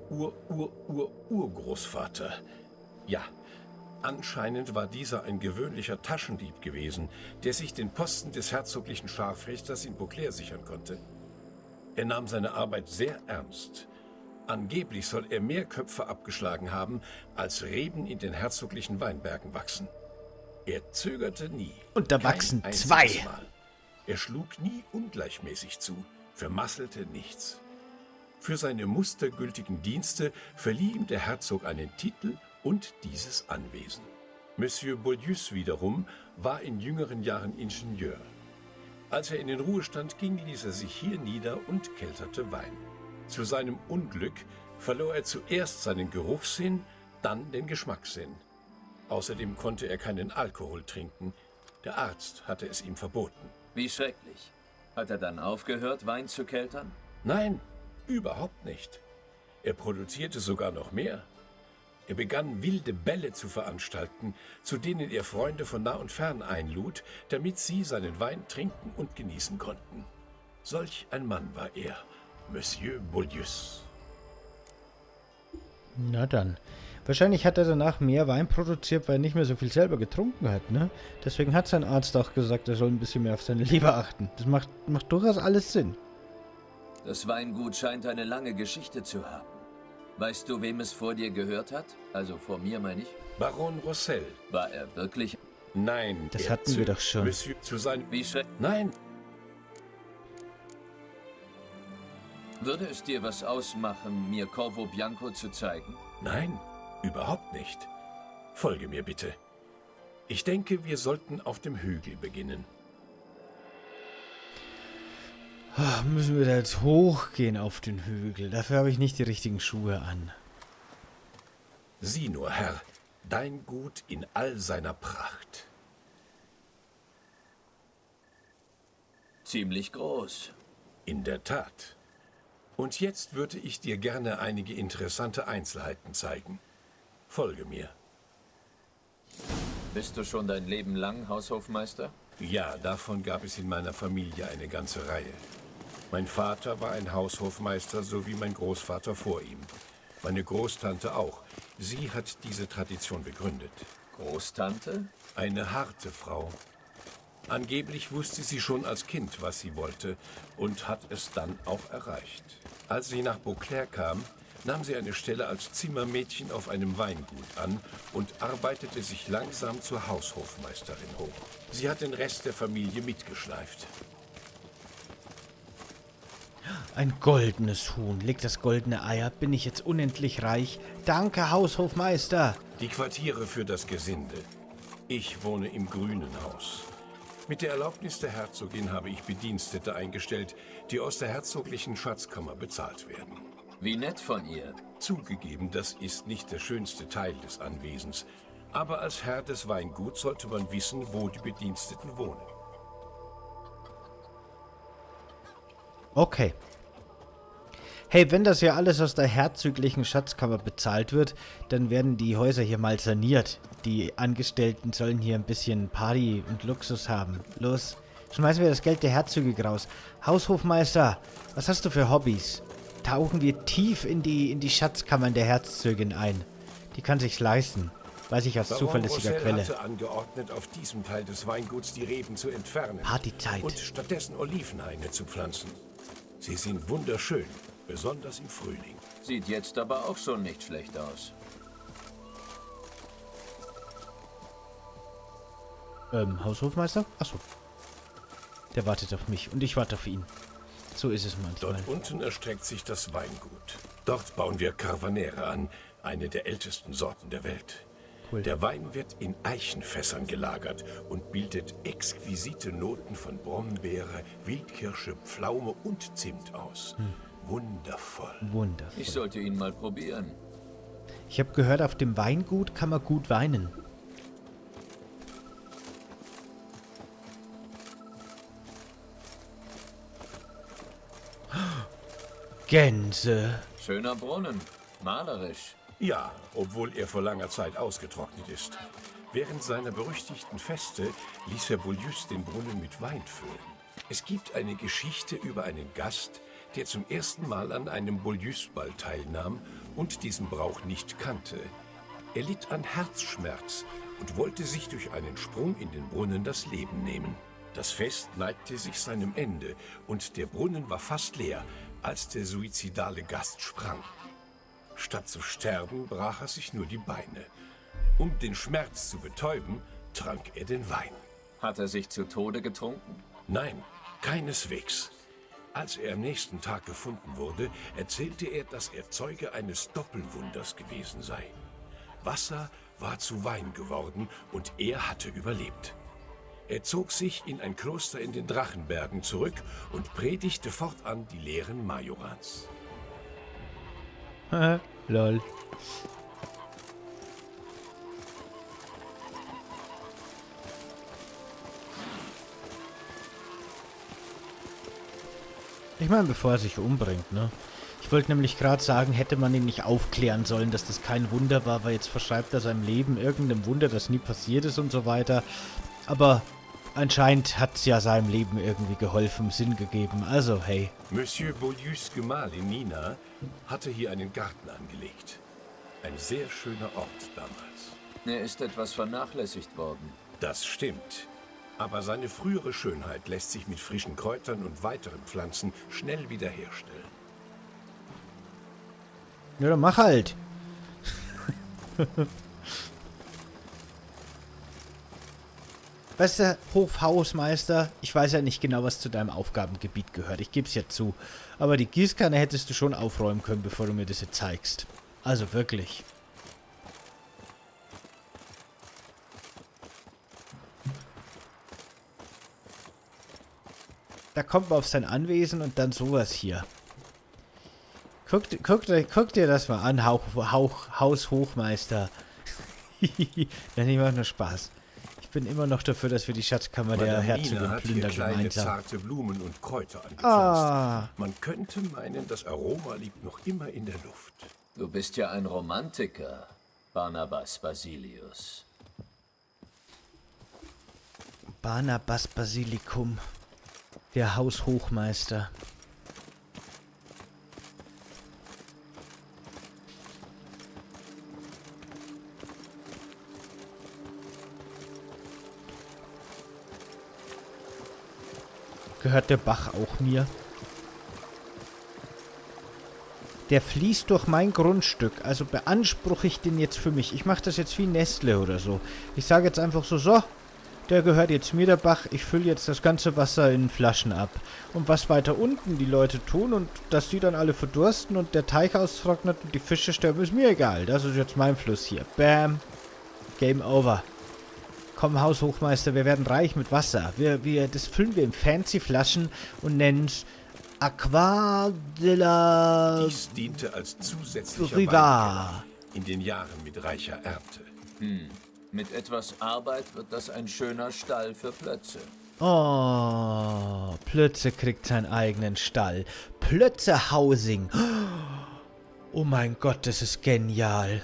Urgroßvater. Ja, anscheinend war dieser ein gewöhnlicher Taschendieb gewesen, der sich den Posten des herzoglichen Scharfrichters in Beauclair sichern konnte. Er nahm seine Arbeit sehr ernst. Angeblich soll er mehr Köpfe abgeschlagen haben, als Reben in den herzoglichen Weinbergen wachsen. Er zögerte nie. Und da wachsen 2. Mal. Er schlug nie ungleichmäßig zu, vermasselte nichts. Für seine mustergültigen Dienste verlieh ihm der Herzog einen Titel und dieses Anwesen. Monsieur Beaulieu wiederum war in jüngeren Jahren Ingenieur. Als er in den Ruhestand ging, ließ er sich hier nieder und kelterte Wein. Zu seinem Unglück verlor er zuerst seinen Geruchssinn, dann den Geschmackssinn. Außerdem konnte er keinen Alkohol trinken. Der Arzt hatte es ihm verboten. Wie schrecklich. Hat er dann aufgehört, Wein zu keltern? Nein, überhaupt nicht. Er produzierte sogar noch mehr. Er begann, wilde Bälle zu veranstalten, zu denen er Freunde von nah und fern einlud, damit sie seinen Wein trinken und genießen konnten. Solch ein Mann war er, Monsieur Beaulieu. Na dann. Wahrscheinlich hat er danach mehr Wein produziert, weil er nicht mehr so viel selber getrunken hat, ne? Deswegen hat sein Arzt auch gesagt, er soll ein bisschen mehr auf seine Leber achten. Das macht durchaus alles Sinn. Das Weingut scheint eine lange Geschichte zu haben. Weißt du, wem es vor dir gehört hat? Also vor mir, meine ich. Baron Rossel. War er wirklich? Nein. Das hatten wir doch schon. Monsieur zu sein. Wie schrecklich. Nein. Würde es dir was ausmachen, mir Corvo Bianco zu zeigen? Nein, überhaupt nicht. Folge mir bitte. Ich denke, wir sollten auf dem Hügel beginnen. Müssen wir da jetzt hochgehen auf den Hügel? Dafür habe ich nicht die richtigen Schuhe an. Sieh nur, Herr, dein Gut in all seiner Pracht. Ziemlich groß. In der Tat. Und jetzt würde ich dir gerne einige interessante Einzelheiten zeigen. Folge mir. Bist du schon dein Leben lang Haushofmeister? Ja, davon gab es in meiner Familie eine ganze Reihe. Mein Vater war ein Haushofmeister, so wie mein Großvater vor ihm. Meine Großtante auch. Sie hat diese Tradition begründet. Großtante? Eine harte Frau. Angeblich wusste sie schon als Kind, was sie wollte, und hat es dann auch erreicht. Als sie nach Beauclair kam, nahm sie eine Stelle als Zimmermädchen auf einem Weingut an und arbeitete sich langsam zur Haushofmeisterin hoch. Sie hat den Rest der Familie mitgeschleift. Ein goldenes Huhn. Legt das goldene Eier. Bin ich jetzt unendlich reich? Danke, Haushofmeister. Die Quartiere für das Gesinde. Ich wohne im Grünen Haus. Mit der Erlaubnis der Herzogin habe ich Bedienstete eingestellt, die aus der herzoglichen Schatzkammer bezahlt werden. Wie nett von ihr. Zugegeben, das ist nicht der schönste Teil des Anwesens. Aber als Herr des Weinguts sollte man wissen, wo die Bediensteten wohnen. Okay. Hey, wenn das ja alles aus der herzoglichen Schatzkammer bezahlt wird, dann werden die Häuser hier mal saniert. Die Angestellten sollen hier ein bisschen Party und Luxus haben. Los, schmeißen wir das Geld der Herzöge raus. Haushofmeister, was hast du für Hobbys? Tauchen wir tief in die Schatzkammern der Herzögin ein. Die kann sich's leisten. Weiß ich aus zuverlässiger Quelle. Hatte angeordnet, auf diesem Teil des Weinguts die Reben zu entfernen. Partyzeit. Und stattdessen Olivenhaine zu pflanzen. Sie sind wunderschön, besonders im Frühling. Sieht jetzt aber auch schon nicht schlecht aus. Haushofmeister? Achso. Der wartet auf mich und ich warte auf ihn. So ist es manchmal. Dort unten erstreckt sich das Weingut. Dort bauen wir Carvanere an, eine der ältesten Sorten der Welt. Cool. Der Wein wird in Eichenfässern gelagert und bildet exquisite Noten von Brombeere, Wildkirsche, Pflaume und Zimt aus. Wundervoll. Wundervoll. Ich sollte ihn mal probieren. Ich habe gehört, auf dem Weingut kann man gut weinen. Gänse. Schöner Brunnen. Malerisch. Ja, obwohl er vor langer Zeit ausgetrocknet ist. Während seiner berüchtigten Feste ließ Herr Beaulieu den Brunnen mit Wein füllen. Es gibt eine Geschichte über einen Gast, der zum ersten Mal an einem Beaulieu-Ball teilnahm und diesen Brauch nicht kannte. Er litt an Herzschmerz und wollte sich durch einen Sprung in den Brunnen das Leben nehmen. Das Fest neigte sich seinem Ende und der Brunnen war fast leer, als der suizidale Gast sprang. Statt zu sterben, brach er sich nur die Beine. Um den Schmerz zu betäuben, trank er den Wein. Hat er sich zu Tode getrunken? Nein, keineswegs. Als er am nächsten Tag gefunden wurde, erzählte er, dass er Zeuge eines Doppelwunders gewesen sei. Wasser war zu Wein geworden und er hatte überlebt. Er zog sich in ein Kloster in den Drachenbergen zurück und predigte fortan die Lehren Majorans. Lol. Ich meine, bevor er sich umbringt, ne? Ich wollte nämlich gerade sagen, hätte man ihn nicht aufklären sollen, dass das kein Wunder war, weil jetzt verschreibt er seinem Leben irgendeinem Wunder, das nie passiert ist und so weiter. Aber anscheinend hat es ja seinem Leben irgendwie geholfen, Sinn gegeben. Also, hey. Monsieur Beaulieus Gemahlin Nina hatte hier einen Garten angelegt. Ein sehr schöner Ort damals. Er ist etwas vernachlässigt worden. Das stimmt. Aber seine frühere Schönheit lässt sich mit frischen Kräutern und weiteren Pflanzen schnell wiederherstellen. Ja, dann mach halt. Weißt du, Hofhausmeister, ich weiß ja nicht genau, was zu deinem Aufgabengebiet gehört. Ich gebe es ja zu. Aber die Gießkanne hättest du schon aufräumen können, bevor du mir das jetzt zeigst. Also wirklich. Da kommt man auf sein Anwesen und dann sowas hier. Guck dir das mal an, Haushochmeister. Das macht nur Spaß. Ich bin immer noch dafür, dass wir die Schatzkammer der Herzogin plündern gemeinsam. Zarte Blumen und Kräuter angepflanzt. Man könnte meinen, das Aroma liegt noch immer in der Luft. Du bist ja ein Romantiker, Barnabas Basilius. Barnabas Basilikum. Der Haushochmeister. Gehört der Bach auch mir? Der fließt durch mein Grundstück, also beanspruche ich den jetzt für mich. Ich mache das jetzt wie Nestle oder so. Ich sage jetzt einfach so, der gehört jetzt mir, der Bach. Ich fülle jetzt das ganze Wasser in Flaschen ab. Und was weiter unten die Leute tun und dass die dann alle verdursten und der Teich austrocknet und die Fische sterben, ist mir egal. Das ist jetzt mein Fluss hier. Bam. Game over. Komm, Haushochmeister, wir werden reich mit Wasser. Das füllen wir in fancy Flaschen und nennen es Aqua de la Dies diente als zusätzlicher Riva. Weinkeller in den Jahren mit reicher Ernte. Mit etwas Arbeit wird das ein schöner Stall für Plötze. Oh, Plötze kriegt seinen eigenen Stall. Plötze Housing. Oh mein Gott, das ist genial.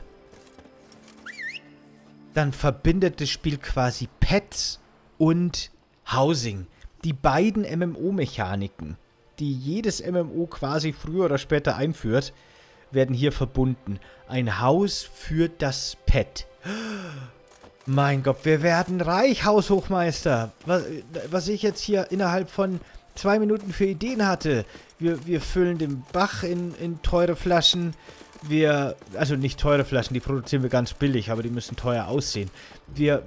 Dann verbindet das Spiel quasi Pets und Housing. Die beiden MMO-Mechaniken, die jedes MMO quasi früher oder später einführt, werden hier verbunden. Ein Haus für das Pet. Mein Gott, wir werden reich, Haushochmeister. Was ich jetzt hier innerhalb von 2 Minuten für Ideen hatte. Wir füllen den Bach in teure Flaschen. Also nicht teure Flaschen, die produzieren wir ganz billig, aber die müssen teuer aussehen. Wir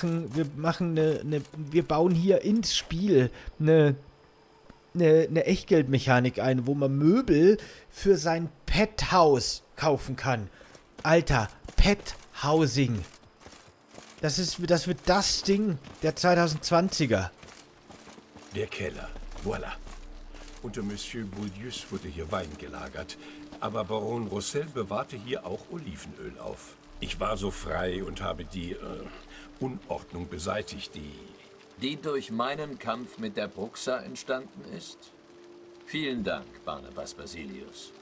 bauen hier ins Spiel eine Echtgeldmechanik ein, wo man Möbel für sein Pet-Haus kaufen kann. Alter, Pet-Housing. Das wird das Ding der 2020er. Der Keller, voilà. Unter Monsieur Beaulieus wurde hier Wein gelagert, aber Baron Roussel bewahrte hier auch Olivenöl auf. Ich war so frei und habe die Unordnung beseitigt, die durch meinen Kampf mit der Bruxa entstanden ist? Vielen Dank, Barnabas Basilius.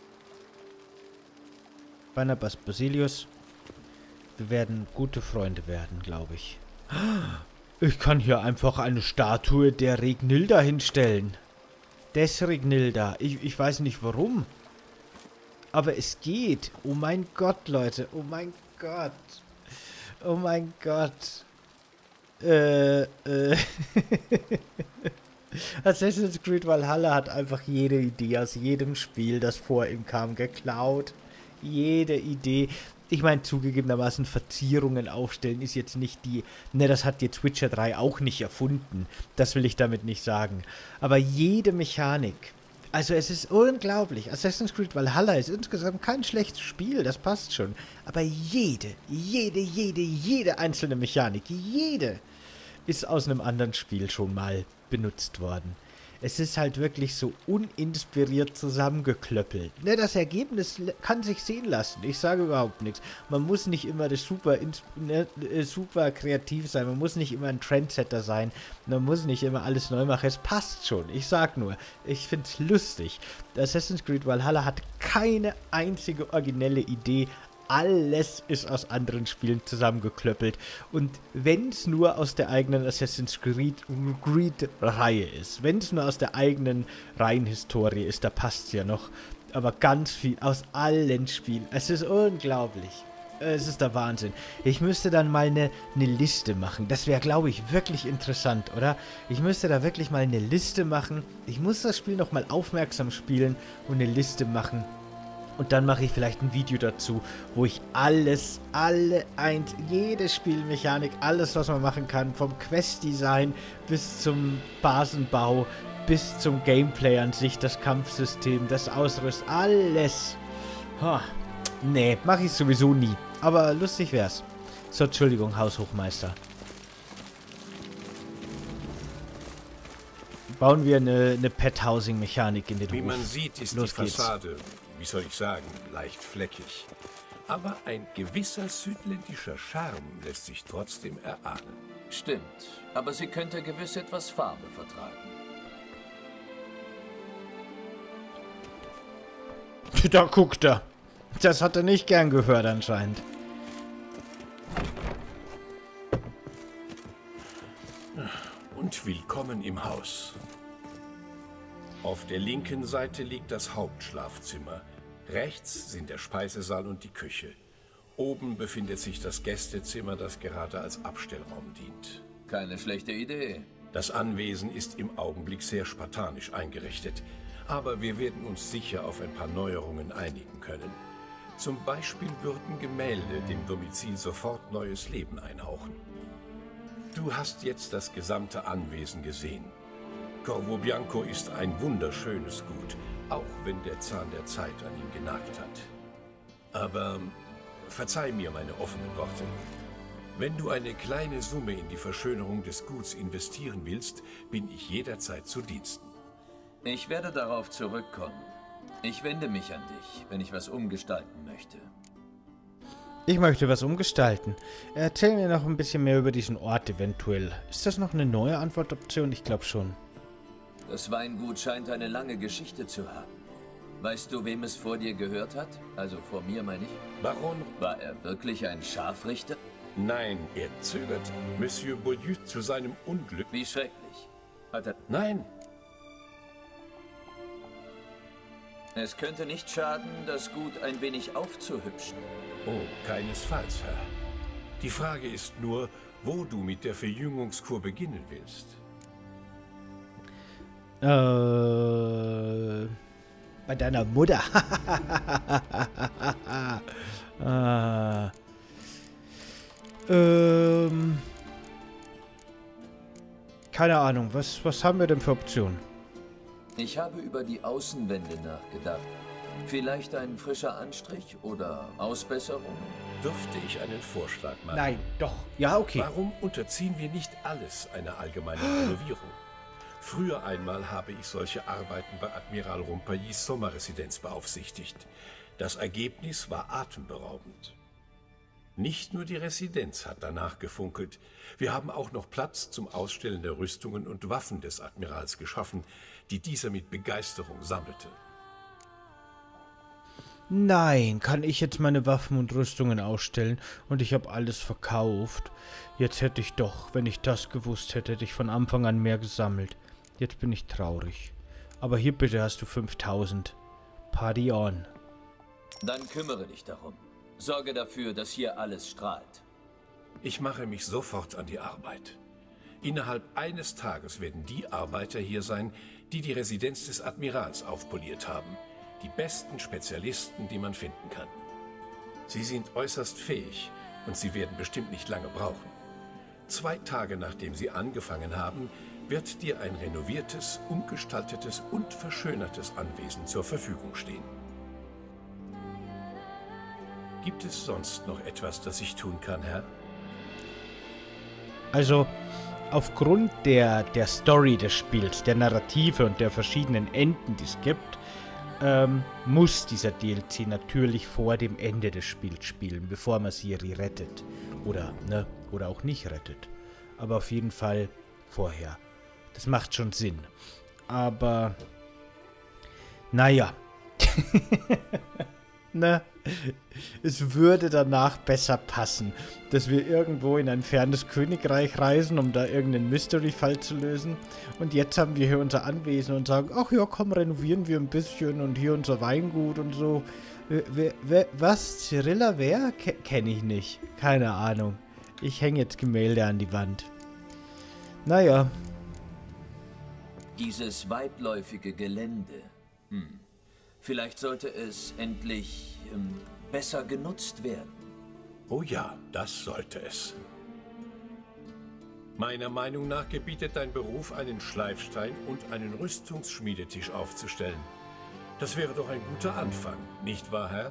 Barnabas Basilius. Wir werden gute Freunde werden, glaube ich. Ich kann hier einfach eine Statue der Regnilda hinstellen. Des Regnilda. Ich weiß nicht warum. Aber es geht. Oh mein Gott, Leute. Oh mein Gott. Oh mein Gott. Assassin's Creed Valhalla hat einfach jede Idee aus jedem Spiel, das vor ihm kam, geklaut. jede Idee. Ich meine, zugegebenermaßen Verzierungen aufstellen ist jetzt nicht die... Ne, das hat jetzt Witcher 3 auch nicht erfunden. Das will ich damit nicht sagen. Aber jede Mechanik... Also es ist unglaublich. Assassin's Creed Valhalla ist insgesamt kein schlechtes Spiel, das passt schon. Aber jede einzelne Mechanik, jede ist aus einem anderen Spiel schon mal benutzt worden. Es ist halt wirklich so uninspiriert zusammengeklöppelt. Ne, das Ergebnis kann sich sehen lassen. Ich sage überhaupt nichts. Man muss nicht immer super kreativ sein. Man muss nicht immer ein Trendsetter sein. Man muss nicht immer alles neu machen. Es passt schon. Ich sag nur, ich finde es lustig. Assassin's Creed Valhalla hat keine einzige originelle Idee. Alles ist aus anderen Spielen zusammengeklöppelt. Und wenn es nur aus der eigenen Assassin's Creed-Reihe ist, wenn es nur aus der eigenen Reihenhistorie ist, da passt es ja noch. Aber ganz viel aus allen Spielen. Es ist unglaublich. Es ist der Wahnsinn. Ich müsste dann mal eine Liste machen. Das wäre, glaube ich, wirklich interessant, oder? Ich müsste da wirklich mal eine Liste machen. Ich muss das Spiel nochmal aufmerksam spielen und eine Liste machen. Und dann mache ich vielleicht ein Video dazu, wo ich jede Spielmechanik, alles, was man machen kann, vom Quest-Design bis zum Basenbau, bis zum Gameplay an sich, das Kampfsystem, das Ausrüsten, alles. Nee, mache ich sowieso nie. Aber lustig wär's. So, Entschuldigung, Haushochmeister. Bauen wir eine Pet-Housing-Mechanik in den Hof. Wie man sieht, ist Los die geht's. Fassade, wie soll ich sagen, leicht fleckig. Aber ein gewisser südländischer Charme lässt sich trotzdem erahnen. Stimmt, aber sie könnte gewiss etwas Farbe vertragen. Da guckt er. Das hat er nicht gern gehört anscheinend. Und willkommen im Haus. Auf der linken Seite liegt das Hauptschlafzimmer. Rechts sind der Speisesaal und die Küche. Oben befindet sich das Gästezimmer, das gerade als Abstellraum dient. Keine schlechte Idee. Das Anwesen ist im Augenblick sehr spartanisch eingerichtet. Aber wir werden uns sicher auf ein paar Neuerungen einigen können. Zum Beispiel würden Gemälde dem Domizil sofort neues Leben einhauchen. Du hast jetzt das gesamte Anwesen gesehen. Corvo Bianco ist ein wunderschönes Gut, auch wenn der Zahn der Zeit an ihm genagt hat. Aber verzeih mir meine offenen Worte. Wenn du eine kleine Summe in die Verschönerung des Guts investieren willst, bin ich jederzeit zu Diensten. Ich werde darauf zurückkommen. Ich wende mich an dich, wenn ich was umgestalten möchte. Ich möchte was umgestalten. Erzähl mir noch ein bisschen mehr über diesen Ort eventuell. Ist das noch eine neue Antwortoption? Ich glaube schon. Das Weingut scheint eine lange Geschichte zu haben. Weißt du, wem es vor dir gehört hat? Also vor mir, meine ich. Baron? War er wirklich ein Scharfrichter? Nein, er zögert. Monsieur Beaulieu zu seinem Unglück. Wie schrecklich. Hat er... Nein. Es könnte nicht schaden, das Gut ein wenig aufzuhübschen. Oh, keinesfalls, Herr. Die Frage ist nur, wo du mit der Verjüngungskur beginnen willst. Bei deiner Mutter. Keine Ahnung, was haben wir denn für Optionen? Ich habe über die Außenwände nachgedacht. Vielleicht ein frischer Anstrich oder Ausbesserung? Dürfte ich einen Vorschlag machen? Nein, doch. Ja, okay. Warum unterziehen wir nicht alles einer allgemeinen Renovierung? Früher einmal habe ich solche Arbeiten bei Admiral Rumpaillis Sommerresidenz beaufsichtigt. Das Ergebnis war atemberaubend. Nicht nur die Residenz hat danach gefunkelt. Wir haben auch noch Platz zum Ausstellen der Rüstungen und Waffen des Admirals geschaffen, die dieser mit Begeisterung sammelte. Nein, kann ich jetzt meine Waffen und Rüstungen ausstellen und ich habe alles verkauft? Jetzt hätte ich doch, wenn ich das gewusst hätte, hätte ich von Anfang an mehr gesammelt. Jetzt bin ich traurig. Aber hier bitte hast du 5000. Party on. Dann kümmere dich darum. Sorge dafür, dass hier alles strahlt. Ich mache mich sofort an die Arbeit. Innerhalb eines Tages werden die Arbeiter hier sein, die Residenz des Admirals aufpoliert haben. Die besten Spezialisten, die man finden kann. Sie sind äußerst fähig und Sie werden bestimmt nicht lange brauchen. 2 Tage nachdem Sie angefangen haben, wird dir ein renoviertes, umgestaltetes und verschönertes Anwesen zur Verfügung stehen. Gibt es sonst noch etwas, das ich tun kann, Herr? Also, aufgrund der Story des Spiels, der Narrative und der verschiedenen Enden, die es gibt, muss dieser DLC natürlich vor dem Ende des Spiels spielen, bevor man Ciri rettet. Oder auch nicht rettet. Aber auf jeden Fall vorher. Das macht schon Sinn. Aber, naja. Ne? Es würde danach besser passen, dass wir irgendwo in ein fernes Königreich reisen, um da irgendeinen Mystery-Fall zu lösen. Und jetzt haben wir hier unser Anwesen und sagen, ach ja, komm, renovieren wir ein bisschen und hier unser Weingut und so. Was? Cyrilla wer? Kenne ich nicht. Keine Ahnung. Ich hänge jetzt Gemälde an die Wand. Naja. Dieses weitläufige Gelände. Vielleicht sollte es endlich besser genutzt werden. Oh ja, das sollte es. Meiner Meinung nach gebietet dein Beruf, einen Schleifstein und einen Rüstungsschmiedetisch aufzustellen. Das wäre doch ein guter Anfang, nicht wahr, Herr?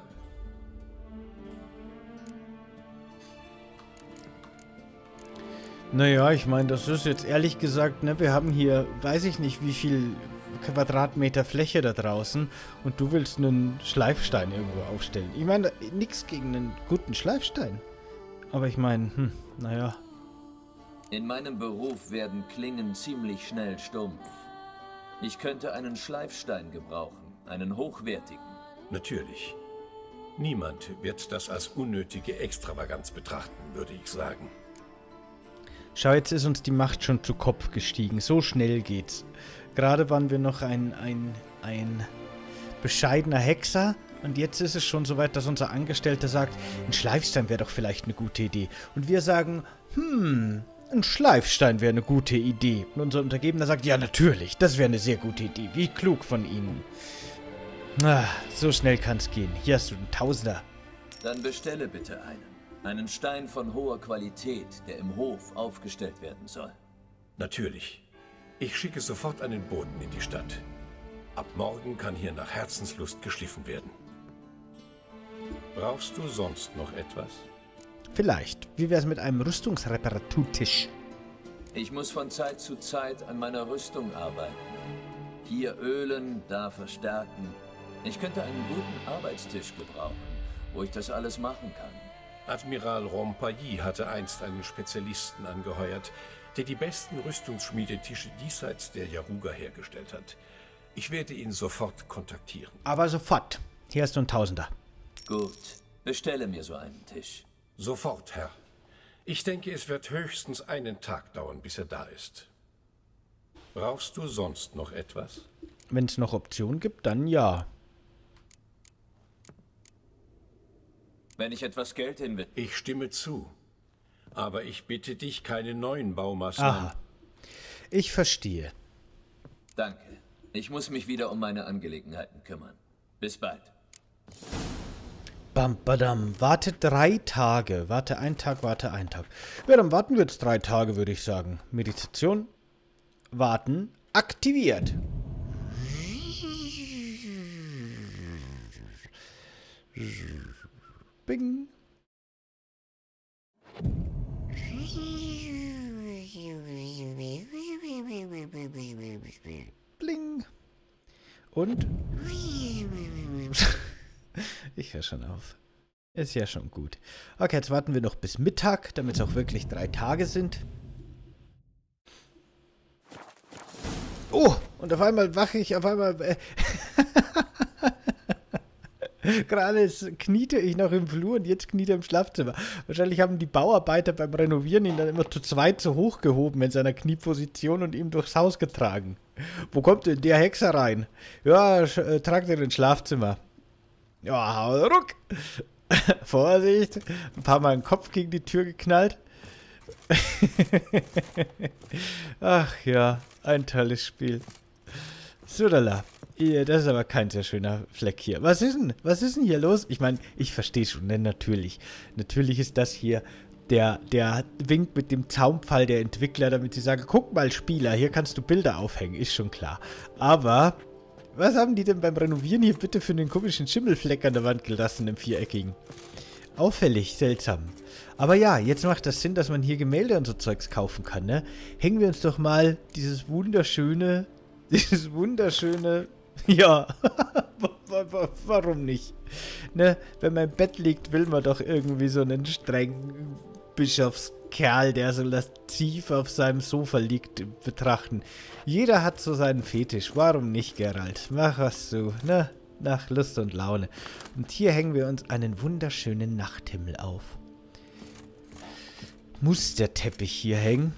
Naja, ich meine, das ist jetzt ehrlich gesagt, ne, wir haben hier, weiß ich nicht, wie viel Quadratmeter Fläche da draußen und du willst einen Schleifstein irgendwo aufstellen. Ich meine, nichts gegen einen guten Schleifstein. Aber ich meine, naja. In meinem Beruf werden Klingen ziemlich schnell stumpf. Ich könnte einen Schleifstein gebrauchen, einen hochwertigen. Natürlich. Niemand wird das als unnötige Extravaganz betrachten, würde ich sagen. Schau, jetzt ist uns die Macht schon zu Kopf gestiegen. So schnell geht's. Gerade waren wir noch ein bescheidener Hexer und jetzt ist es schon so weit, dass unser Angestellter sagt, ein Schleifstein wäre doch vielleicht eine gute Idee. Und wir sagen, ein Schleifstein wäre eine gute Idee. Und unser Untergebener sagt, ja natürlich, das wäre eine sehr gute Idee. Wie klug von Ihnen. So schnell kann's gehen. Hier hast du einen Tausender. Dann bestelle bitte einen. Einen Stein von hoher Qualität, der im Hof aufgestellt werden soll. Natürlich. Ich schicke sofort einen Boten in die Stadt. Ab morgen kann hier nach Herzenslust geschliffen werden. Brauchst du sonst noch etwas? Vielleicht. Wie wär's mit einem Rüstungsreparaturtisch? Ich muss von Zeit zu Zeit an meiner Rüstung arbeiten. Hier ölen, da verstärken. Ich könnte einen guten Arbeitstisch gebrauchen, wo ich das alles machen kann. Admiral Rompailly hatte einst einen Spezialisten angeheuert, der die besten Rüstungsschmiedetische diesseits der Yaruga hergestellt hat. Ich werde ihn sofort kontaktieren. Aber sofort. Hier hast du einen Tausender. Gut. Bestelle mir so einen Tisch. Sofort, Herr. Ich denke, es wird höchstens einen Tag dauern, bis er da ist. Brauchst du sonst noch etwas? Wenn es noch Optionen gibt, dann ja. Wenn ich etwas Geld investiere. Ich stimme zu. Aber ich bitte dich, keine neuen Baumaßnahmen. Aha. Ich verstehe. Danke. Ich muss mich wieder um meine Angelegenheiten kümmern. Bis bald. Bam, badam. Warte 3 Tage. Warte 1 Tag, warte 1 Tag. Ja, dann warten wir jetzt 3 Tage, würde ich sagen. Meditation. Warten. Aktiviert. Bing. Bling. Und? Ich höre schon auf. Ist ja schon gut. Okay, jetzt warten wir noch bis Mittag, damit es auch wirklich 3 Tage sind. Oh, und auf einmal wache ich, gerade kniete ich noch im Flur und jetzt kniet er im Schlafzimmer. Wahrscheinlich haben die Bauarbeiter beim Renovieren ihn dann immer zu zweit so hochgehoben in seiner Knieposition und ihm durchs Haus getragen. Wo kommt denn der Hexer rein? Ja, tragt ihn ins Schlafzimmer. Ja, ruck! Vorsicht! Ein paar Mal den Kopf gegen die Tür geknallt. Ach ja, ein tolles Spiel. Sudala. Ja, das ist aber kein sehr schöner Fleck hier. Was ist denn hier los? Ich meine, ich verstehe schon, ne? Natürlich. Natürlich ist das hier der winkt mit dem Zaunpfahl der Entwickler, damit sie sagen, guck mal, Spieler, hier kannst du Bilder aufhängen. Ist schon klar. Aber was haben die denn beim Renovieren hier bitte für einen komischen Schimmelfleck an der Wand gelassen, im Viereckigen? Auffällig, seltsam. Aber ja, jetzt macht das Sinn, dass man hier Gemälde und so Zeugs kaufen kann, ne? Hängen wir uns doch mal dieses wunderschöne, ja, warum nicht? Ne? Wenn man im Bett liegt, will man doch irgendwie so einen strengen Bischofskerl, der so lasziv auf seinem Sofa liegt, betrachten. Jeder hat so seinen Fetisch. Warum nicht, Geralt? Mach was du, ne? Nach Lust und Laune. Und hier hängen wir uns einen wunderschönen Nachthimmel auf. Muss der Teppich hier hängen?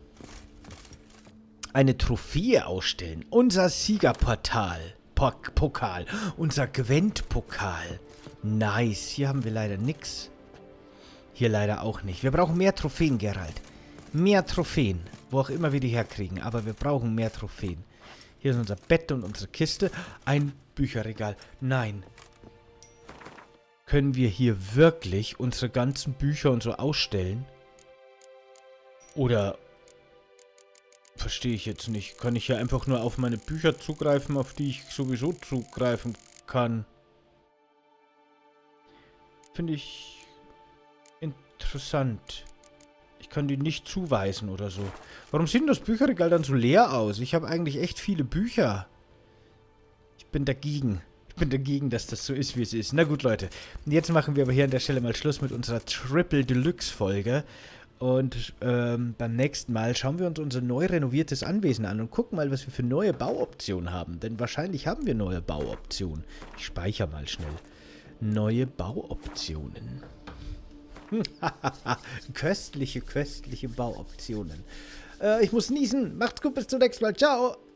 Eine Trophäe ausstellen. Unser Siegerportal. Pokal. Unser Gwent-Pokal. Nice. Hier haben wir leider nichts. Hier leider auch nicht. Wir brauchen mehr Trophäen, Geralt. Mehr Trophäen. Wo auch immer wir die herkriegen. Aber wir brauchen mehr Trophäen. Hier ist unser Bett und unsere Kiste. Ein Bücherregal. Nein. Können wir hier wirklich unsere ganzen Bücher und so ausstellen? Oder... Verstehe ich jetzt nicht. Kann ich hier einfach nur auf meine Bücher zugreifen, auf die ich sowieso zugreifen kann? Finde ich interessant. Ich kann die nicht zuweisen oder so. Warum sieht denn das Bücherregal dann so leer aus? Ich habe eigentlich echt viele Bücher. Ich bin dagegen. Ich bin dagegen, dass das so ist, wie es ist. Na gut, Leute. Jetzt machen wir aber hier an der Stelle mal Schluss mit unserer Triple Deluxe Folge. Und beim nächsten Mal schauen wir uns unser neu renoviertes Anwesen an und gucken mal, was wir für neue Bauoptionen haben. Denn wahrscheinlich haben wir neue Bauoptionen. Ich speichere mal schnell. Neue Bauoptionen. Köstliche, köstliche Bauoptionen. Ich muss niesen. Macht's gut, bis zum nächsten Mal. Ciao.